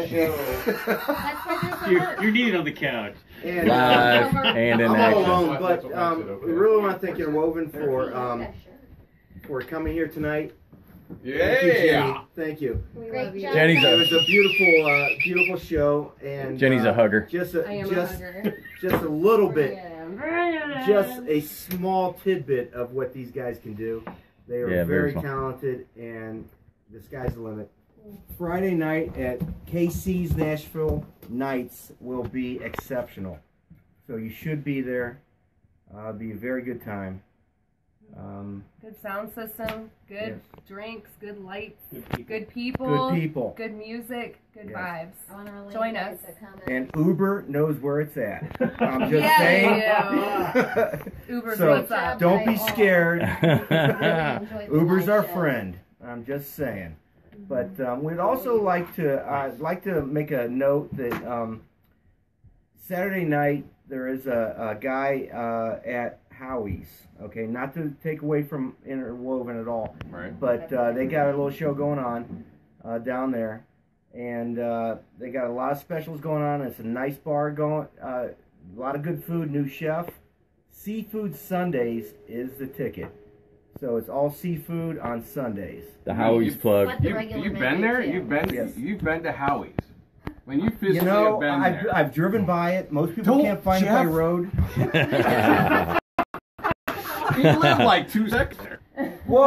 [SPEAKER 6] You're needed on the couch.
[SPEAKER 3] And,
[SPEAKER 2] Live and in
[SPEAKER 3] I'm all
[SPEAKER 2] action.
[SPEAKER 3] alone, but we really want to thank Interwoven for coming here tonight. Thank you, Jenny. Thank you.
[SPEAKER 5] Great job.
[SPEAKER 2] Jenny's
[SPEAKER 3] It was a beautiful show, and
[SPEAKER 2] Jenny's a hugger.
[SPEAKER 3] Just
[SPEAKER 4] I am a hugger.
[SPEAKER 3] just a little bit,
[SPEAKER 4] Yeah.
[SPEAKER 3] just a small tidbit of what these guys can do. They are
[SPEAKER 2] Yeah, very
[SPEAKER 3] very
[SPEAKER 2] small.
[SPEAKER 3] talented, and the sky's the limit. Friday night at KC's Nashville Nights will be exceptional, so you should be there. It'll be a very good time.
[SPEAKER 4] Good sound system, good
[SPEAKER 3] Yes.
[SPEAKER 4] drinks, good lights, good
[SPEAKER 3] Good
[SPEAKER 4] people,
[SPEAKER 3] people.
[SPEAKER 4] good music, good
[SPEAKER 3] Yes.
[SPEAKER 4] vibes.
[SPEAKER 5] I want to relate
[SPEAKER 4] Join
[SPEAKER 5] you
[SPEAKER 4] us.
[SPEAKER 5] to comment.
[SPEAKER 3] And Uber knows where it's at. I'm just
[SPEAKER 4] Yeah,
[SPEAKER 3] saying.
[SPEAKER 4] Uber's
[SPEAKER 3] So,
[SPEAKER 4] what's up.
[SPEAKER 3] don't be scared.
[SPEAKER 5] Really enjoyed the
[SPEAKER 3] Uber's
[SPEAKER 5] live
[SPEAKER 3] our
[SPEAKER 5] show.
[SPEAKER 3] friend. I'm just saying. But we'd also like to make a note that Saturday night there is a guy at Howie's. Okay, not to take away from Interwoven at all,
[SPEAKER 1] Right.
[SPEAKER 3] but they got a little show going on down there, and they got a lot of specials going on. It's a nice bar going, a lot of good food, new chef. Seafood Sundays is the ticket, so it's all seafood on Sundays.
[SPEAKER 2] The Howie's plug.
[SPEAKER 5] But the regular
[SPEAKER 1] You've
[SPEAKER 5] menu,
[SPEAKER 1] been there?
[SPEAKER 5] too.
[SPEAKER 3] Yes.
[SPEAKER 1] You've been to Howie's. When you physically
[SPEAKER 3] You know,
[SPEAKER 1] have been there.
[SPEAKER 3] I've driven by it. Most people
[SPEAKER 1] Don't,
[SPEAKER 3] can't find it by
[SPEAKER 1] Jeff.
[SPEAKER 3] road.
[SPEAKER 1] You live like 2 seconds there.
[SPEAKER 3] Whoa,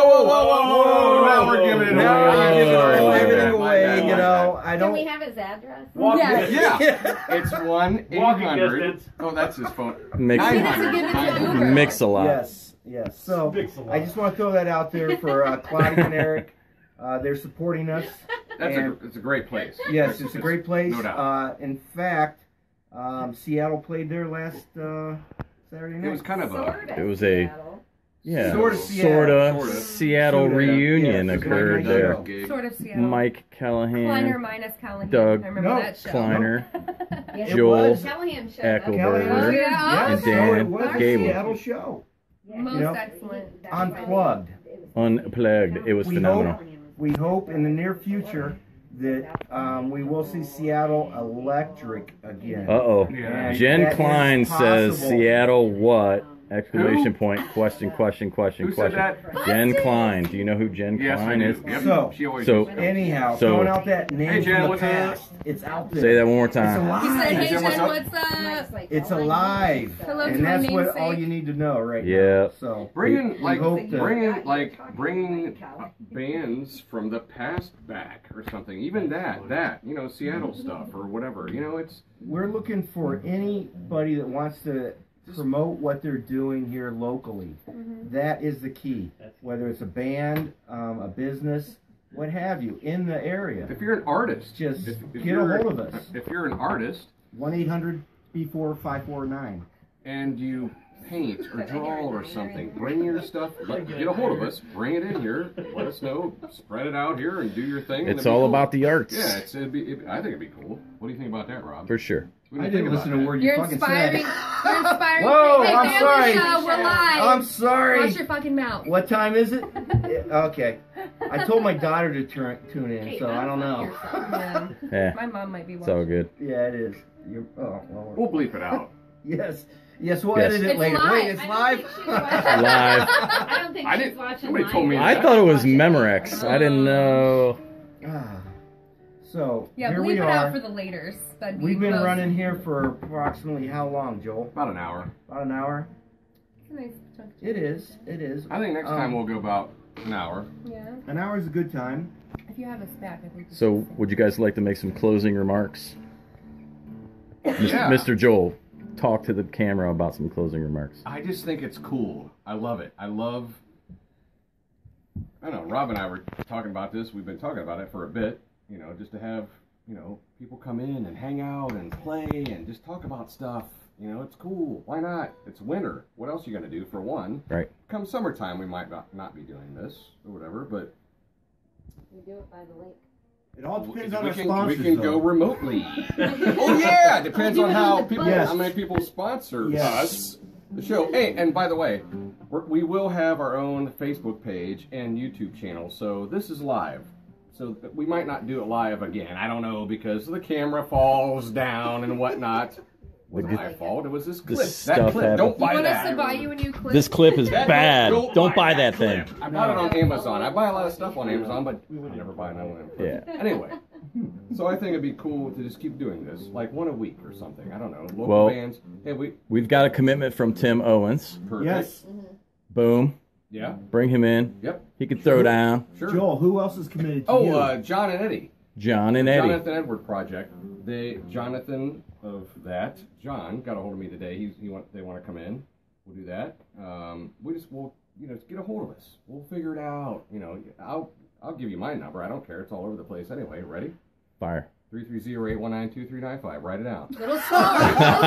[SPEAKER 1] Now we're giving it away.
[SPEAKER 3] Now we're giving
[SPEAKER 1] My
[SPEAKER 3] everything
[SPEAKER 1] bad, my
[SPEAKER 3] away.
[SPEAKER 1] bad,
[SPEAKER 3] You
[SPEAKER 1] my
[SPEAKER 3] know, I
[SPEAKER 5] Can
[SPEAKER 3] don't.
[SPEAKER 5] we have his address?
[SPEAKER 4] Yeah.
[SPEAKER 1] Yeah. It's 1-800.
[SPEAKER 6] Walking distance.
[SPEAKER 1] Oh, that's his phone.
[SPEAKER 2] Mix,
[SPEAKER 4] He doesn't give it to
[SPEAKER 1] 900.
[SPEAKER 4] Uber.
[SPEAKER 2] mix a lot.
[SPEAKER 3] Yes. So
[SPEAKER 6] Mix a lot.
[SPEAKER 3] I just want to throw that out there for Claudia and Eric. They're supporting us.
[SPEAKER 1] It's a great place.
[SPEAKER 3] Yes, it's a great place.
[SPEAKER 1] No doubt.
[SPEAKER 3] In fact, Seattle played there last Saturday night.
[SPEAKER 1] It was kind of a.
[SPEAKER 2] It was a yeah,
[SPEAKER 3] Sort of
[SPEAKER 1] Seattle.
[SPEAKER 2] Seattle
[SPEAKER 3] Sorta,
[SPEAKER 2] reunion
[SPEAKER 3] yes, it was a
[SPEAKER 2] occurred
[SPEAKER 3] nice
[SPEAKER 2] there.
[SPEAKER 3] show.
[SPEAKER 1] Gig.
[SPEAKER 4] Sort of Seattle.
[SPEAKER 2] Mike
[SPEAKER 4] Kleiner
[SPEAKER 2] Callahan,
[SPEAKER 4] minus Callahan.
[SPEAKER 2] Doug
[SPEAKER 4] I remember
[SPEAKER 3] No,
[SPEAKER 4] that show.
[SPEAKER 2] Kleiner,
[SPEAKER 5] Yes,
[SPEAKER 3] It
[SPEAKER 2] Joel
[SPEAKER 3] was.
[SPEAKER 5] Callahan showed up.
[SPEAKER 2] Eccleston.
[SPEAKER 3] Callahan was
[SPEAKER 2] Burger.
[SPEAKER 3] here.
[SPEAKER 4] Yeah,
[SPEAKER 3] Yes,
[SPEAKER 2] and
[SPEAKER 3] so
[SPEAKER 2] Dan
[SPEAKER 3] it was a
[SPEAKER 2] Gable.
[SPEAKER 3] Seattle show.
[SPEAKER 4] Most
[SPEAKER 3] You know,
[SPEAKER 4] excellent.
[SPEAKER 3] Unplugged.
[SPEAKER 2] Unplugged. It was
[SPEAKER 3] We
[SPEAKER 2] phenomenal.
[SPEAKER 3] We hope in the near future that we will see Seattle electric again.
[SPEAKER 2] Uh-oh.
[SPEAKER 1] Yeah.
[SPEAKER 3] And
[SPEAKER 2] Jen
[SPEAKER 3] that is
[SPEAKER 2] Klein says
[SPEAKER 3] possible.
[SPEAKER 2] Seattle what? Exclamation
[SPEAKER 1] Who?
[SPEAKER 2] point, question.
[SPEAKER 1] Who said that?
[SPEAKER 2] Jen Klein. Do you know who Jen
[SPEAKER 1] Yes, I
[SPEAKER 2] Klein
[SPEAKER 1] do.
[SPEAKER 2] is?
[SPEAKER 1] Yep.
[SPEAKER 3] So-
[SPEAKER 1] She always
[SPEAKER 2] so-
[SPEAKER 1] used to.
[SPEAKER 3] Anyhow,
[SPEAKER 2] So-
[SPEAKER 3] throwing out that name
[SPEAKER 1] Hey, Jen,
[SPEAKER 3] from the
[SPEAKER 1] what's up?
[SPEAKER 3] past, it's out there.
[SPEAKER 2] Say that one more
[SPEAKER 3] It's
[SPEAKER 2] time.
[SPEAKER 3] alive.
[SPEAKER 4] He said, hey,
[SPEAKER 1] Jen, what's
[SPEAKER 4] Jen,
[SPEAKER 1] up?
[SPEAKER 4] what's up?
[SPEAKER 3] It's alive.
[SPEAKER 4] Hello to
[SPEAKER 3] And
[SPEAKER 4] my
[SPEAKER 3] that's what
[SPEAKER 4] namesake.
[SPEAKER 3] all you need to know right
[SPEAKER 2] Yeah.
[SPEAKER 3] now. So
[SPEAKER 1] Bringing like
[SPEAKER 3] hope to-
[SPEAKER 1] bringing bands from the past back or something. Even that Seattle stuff or whatever. It's
[SPEAKER 3] we're looking for anybody that wants to promote what they're doing here locally. That is the key. Whether it's a band, a business, what have you, in the area.
[SPEAKER 1] if you're an artist,
[SPEAKER 3] Just
[SPEAKER 1] if
[SPEAKER 3] get a
[SPEAKER 1] you're-
[SPEAKER 3] hold of us.
[SPEAKER 1] If you're an artist
[SPEAKER 3] 1-800-B4-549.
[SPEAKER 1] and you paint or draw or something, bring your stuff. Get a hold of us. Bring it in here. Let us know. Spread it out here and do your thing. and
[SPEAKER 2] It's
[SPEAKER 1] it'd be
[SPEAKER 2] all
[SPEAKER 1] cool.
[SPEAKER 2] about the arts.
[SPEAKER 1] Yeah, I think it'd be cool. What do you think about that, Rob?
[SPEAKER 2] For sure.
[SPEAKER 1] What do
[SPEAKER 3] I
[SPEAKER 1] you
[SPEAKER 3] didn't
[SPEAKER 1] think
[SPEAKER 3] listen to
[SPEAKER 1] about
[SPEAKER 3] a word you
[SPEAKER 4] You're
[SPEAKER 3] fucking
[SPEAKER 4] inspiring.
[SPEAKER 3] said.
[SPEAKER 4] You're inspiring.
[SPEAKER 3] Whoa,
[SPEAKER 4] Hey,
[SPEAKER 3] I'm
[SPEAKER 4] family
[SPEAKER 3] sorry.
[SPEAKER 4] show, we're live.
[SPEAKER 3] I'm sorry.
[SPEAKER 4] Watch your fucking mouth.
[SPEAKER 3] What time is it? Okay. I told my daughter to tune in, so I don't know.
[SPEAKER 4] Yeah.
[SPEAKER 2] Yeah,
[SPEAKER 4] My mom might be
[SPEAKER 2] it's
[SPEAKER 4] watching.
[SPEAKER 2] all good.
[SPEAKER 3] Yeah, it is. Well,
[SPEAKER 1] We'll bleep it out.
[SPEAKER 3] yes. Yes, we'll
[SPEAKER 2] Yes.
[SPEAKER 3] edit it
[SPEAKER 4] It's
[SPEAKER 3] later.
[SPEAKER 4] live.
[SPEAKER 3] Wait, it's
[SPEAKER 5] I
[SPEAKER 3] live?
[SPEAKER 5] don't think she's watching.
[SPEAKER 2] Live.
[SPEAKER 5] I don't think
[SPEAKER 1] I
[SPEAKER 5] she's
[SPEAKER 1] didn't-
[SPEAKER 5] watching
[SPEAKER 1] nobody
[SPEAKER 5] live.
[SPEAKER 1] told me
[SPEAKER 2] I
[SPEAKER 1] that.
[SPEAKER 2] thought it was Memorex. I didn't know.
[SPEAKER 3] Ah. So,
[SPEAKER 4] Yeah,
[SPEAKER 3] here
[SPEAKER 4] bleep
[SPEAKER 3] we
[SPEAKER 4] it out
[SPEAKER 3] are.
[SPEAKER 4] for the laters. That'd be
[SPEAKER 3] We've been
[SPEAKER 4] most-
[SPEAKER 3] running here for approximately how long, Joel?
[SPEAKER 1] About an hour.
[SPEAKER 3] About an hour?
[SPEAKER 4] It's a nice chunk.
[SPEAKER 3] It is. It is.
[SPEAKER 1] I think next time we'll go about an hour.
[SPEAKER 4] Yeah.
[SPEAKER 3] An hour is a good time.
[SPEAKER 4] If you have us back, I think.
[SPEAKER 2] So, would you guys like to make some closing remarks?
[SPEAKER 1] Yeah.
[SPEAKER 2] Mr. Joel, talk to the camera about some closing remarks.
[SPEAKER 1] I just think it's cool. I love it. I don't know, Rob and I were talking about this. We've been talking about it for a bit. you know, just to have, you know, people come in and hang out and play and just talk about stuff. You know, it's cool. Why not? It's winter. What else are you going to do for one?
[SPEAKER 7] Right.
[SPEAKER 1] Come summertime, we might not be doing this or whatever, but
[SPEAKER 5] We do it by the lake.
[SPEAKER 3] It all depends on
[SPEAKER 1] we
[SPEAKER 3] our
[SPEAKER 1] can,
[SPEAKER 3] sponsors.
[SPEAKER 1] we can go remotely. Oh yeah, it depends on how people,
[SPEAKER 3] Yes.
[SPEAKER 1] how many people sponsor
[SPEAKER 3] Yes.
[SPEAKER 1] us. The show. Hey, and by the way, we will have our own Facebook page and YouTube channel. So this is live. So we might not do it live again. I don't know, because the camera falls down and whatnot. It wasn't my fault. It was this clip.
[SPEAKER 7] This
[SPEAKER 1] That
[SPEAKER 7] stuff
[SPEAKER 1] clip.
[SPEAKER 7] happened.
[SPEAKER 1] Don't buy
[SPEAKER 4] You want
[SPEAKER 1] that.
[SPEAKER 4] us to buy you a new clip?
[SPEAKER 7] This clip is
[SPEAKER 1] That-
[SPEAKER 7] bad. Don't buy
[SPEAKER 1] that
[SPEAKER 7] that thing.
[SPEAKER 1] clip. I bought it on Amazon. I buy a lot of stuff on Amazon, but I never buy another one.
[SPEAKER 7] Yeah.
[SPEAKER 1] Anyway, so I think it'd be cool to just keep doing this, like one a week or something. I don't know. Local
[SPEAKER 7] Well,
[SPEAKER 1] bands. Hey,
[SPEAKER 7] We've got a commitment from Tim Owens.
[SPEAKER 1] perfect.
[SPEAKER 3] Yes.
[SPEAKER 7] Boom.
[SPEAKER 1] Yeah.
[SPEAKER 7] Bring him in.
[SPEAKER 1] Yep.
[SPEAKER 7] He can throw down.
[SPEAKER 1] Sure.
[SPEAKER 3] Joel, who else is committed to you?
[SPEAKER 1] Oh, John and Eddie.
[SPEAKER 7] John and Eddie.
[SPEAKER 1] Jonathan Edward Project. Jonathan of that. John got a hold of me today. They want to come in. We'll do that. We'll you know, get a hold of us. We'll figure it out. You know, I'll give you my number. I don't care. It's all over the place anyway. Ready?
[SPEAKER 7] Fire.
[SPEAKER 1] 330-819-2395. Write it down.
[SPEAKER 4] Little slower.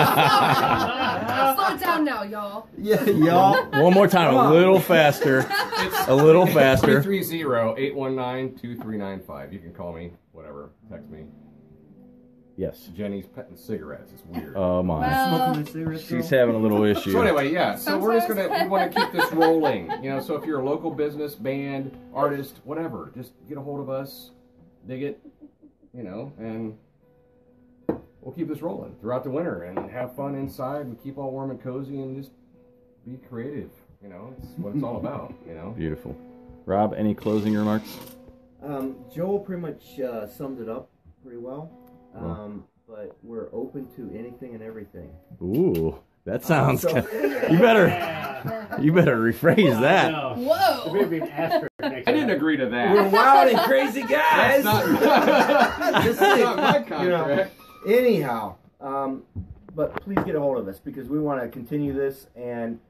[SPEAKER 4] Slow it down now, y'all.
[SPEAKER 3] Yeah, y'all.
[SPEAKER 7] One more time. A little faster. A little faster.
[SPEAKER 1] 330-819-2395. You can call me, whatever. Text me.
[SPEAKER 7] Yes.
[SPEAKER 1] Jenny's petting cigarettes. It's weird.
[SPEAKER 7] Oh my.
[SPEAKER 4] Well,
[SPEAKER 3] Smoking a cigarette,
[SPEAKER 7] She's
[SPEAKER 3] Joel?
[SPEAKER 7] having a little issue.
[SPEAKER 1] So anyway, yeah. So we're just we
[SPEAKER 4] Sometimes.
[SPEAKER 1] want to keep this rolling. You know, so if you're a local business, band, artist, whatever, just get a hold of us, dig it, you know, and we'll keep this rolling throughout the winter and have fun inside and keep all warm and cozy and just be creative. You know, it's what it's all about. You know.
[SPEAKER 7] Beautiful. Rob, any closing remarks?
[SPEAKER 3] Joel pretty much summed it up pretty well. But we're open to anything and everything.
[SPEAKER 7] Ooh, that sounds.
[SPEAKER 3] So-
[SPEAKER 7] You better rephrase that.
[SPEAKER 6] No.
[SPEAKER 4] Whoa.
[SPEAKER 6] Maybe an asterisk next to
[SPEAKER 1] I didn't
[SPEAKER 6] that.
[SPEAKER 1] agree to that.
[SPEAKER 3] We're wild and crazy guys.
[SPEAKER 1] That's
[SPEAKER 3] Just
[SPEAKER 1] not my
[SPEAKER 3] you know,
[SPEAKER 1] contract.
[SPEAKER 3] anyhow, but please get a hold of us because we want to continue this and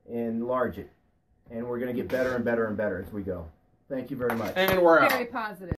[SPEAKER 3] enlarge it, and we're going to get better and better and better as we go. Thank you very much.
[SPEAKER 1] And we're out.
[SPEAKER 4] Very positive.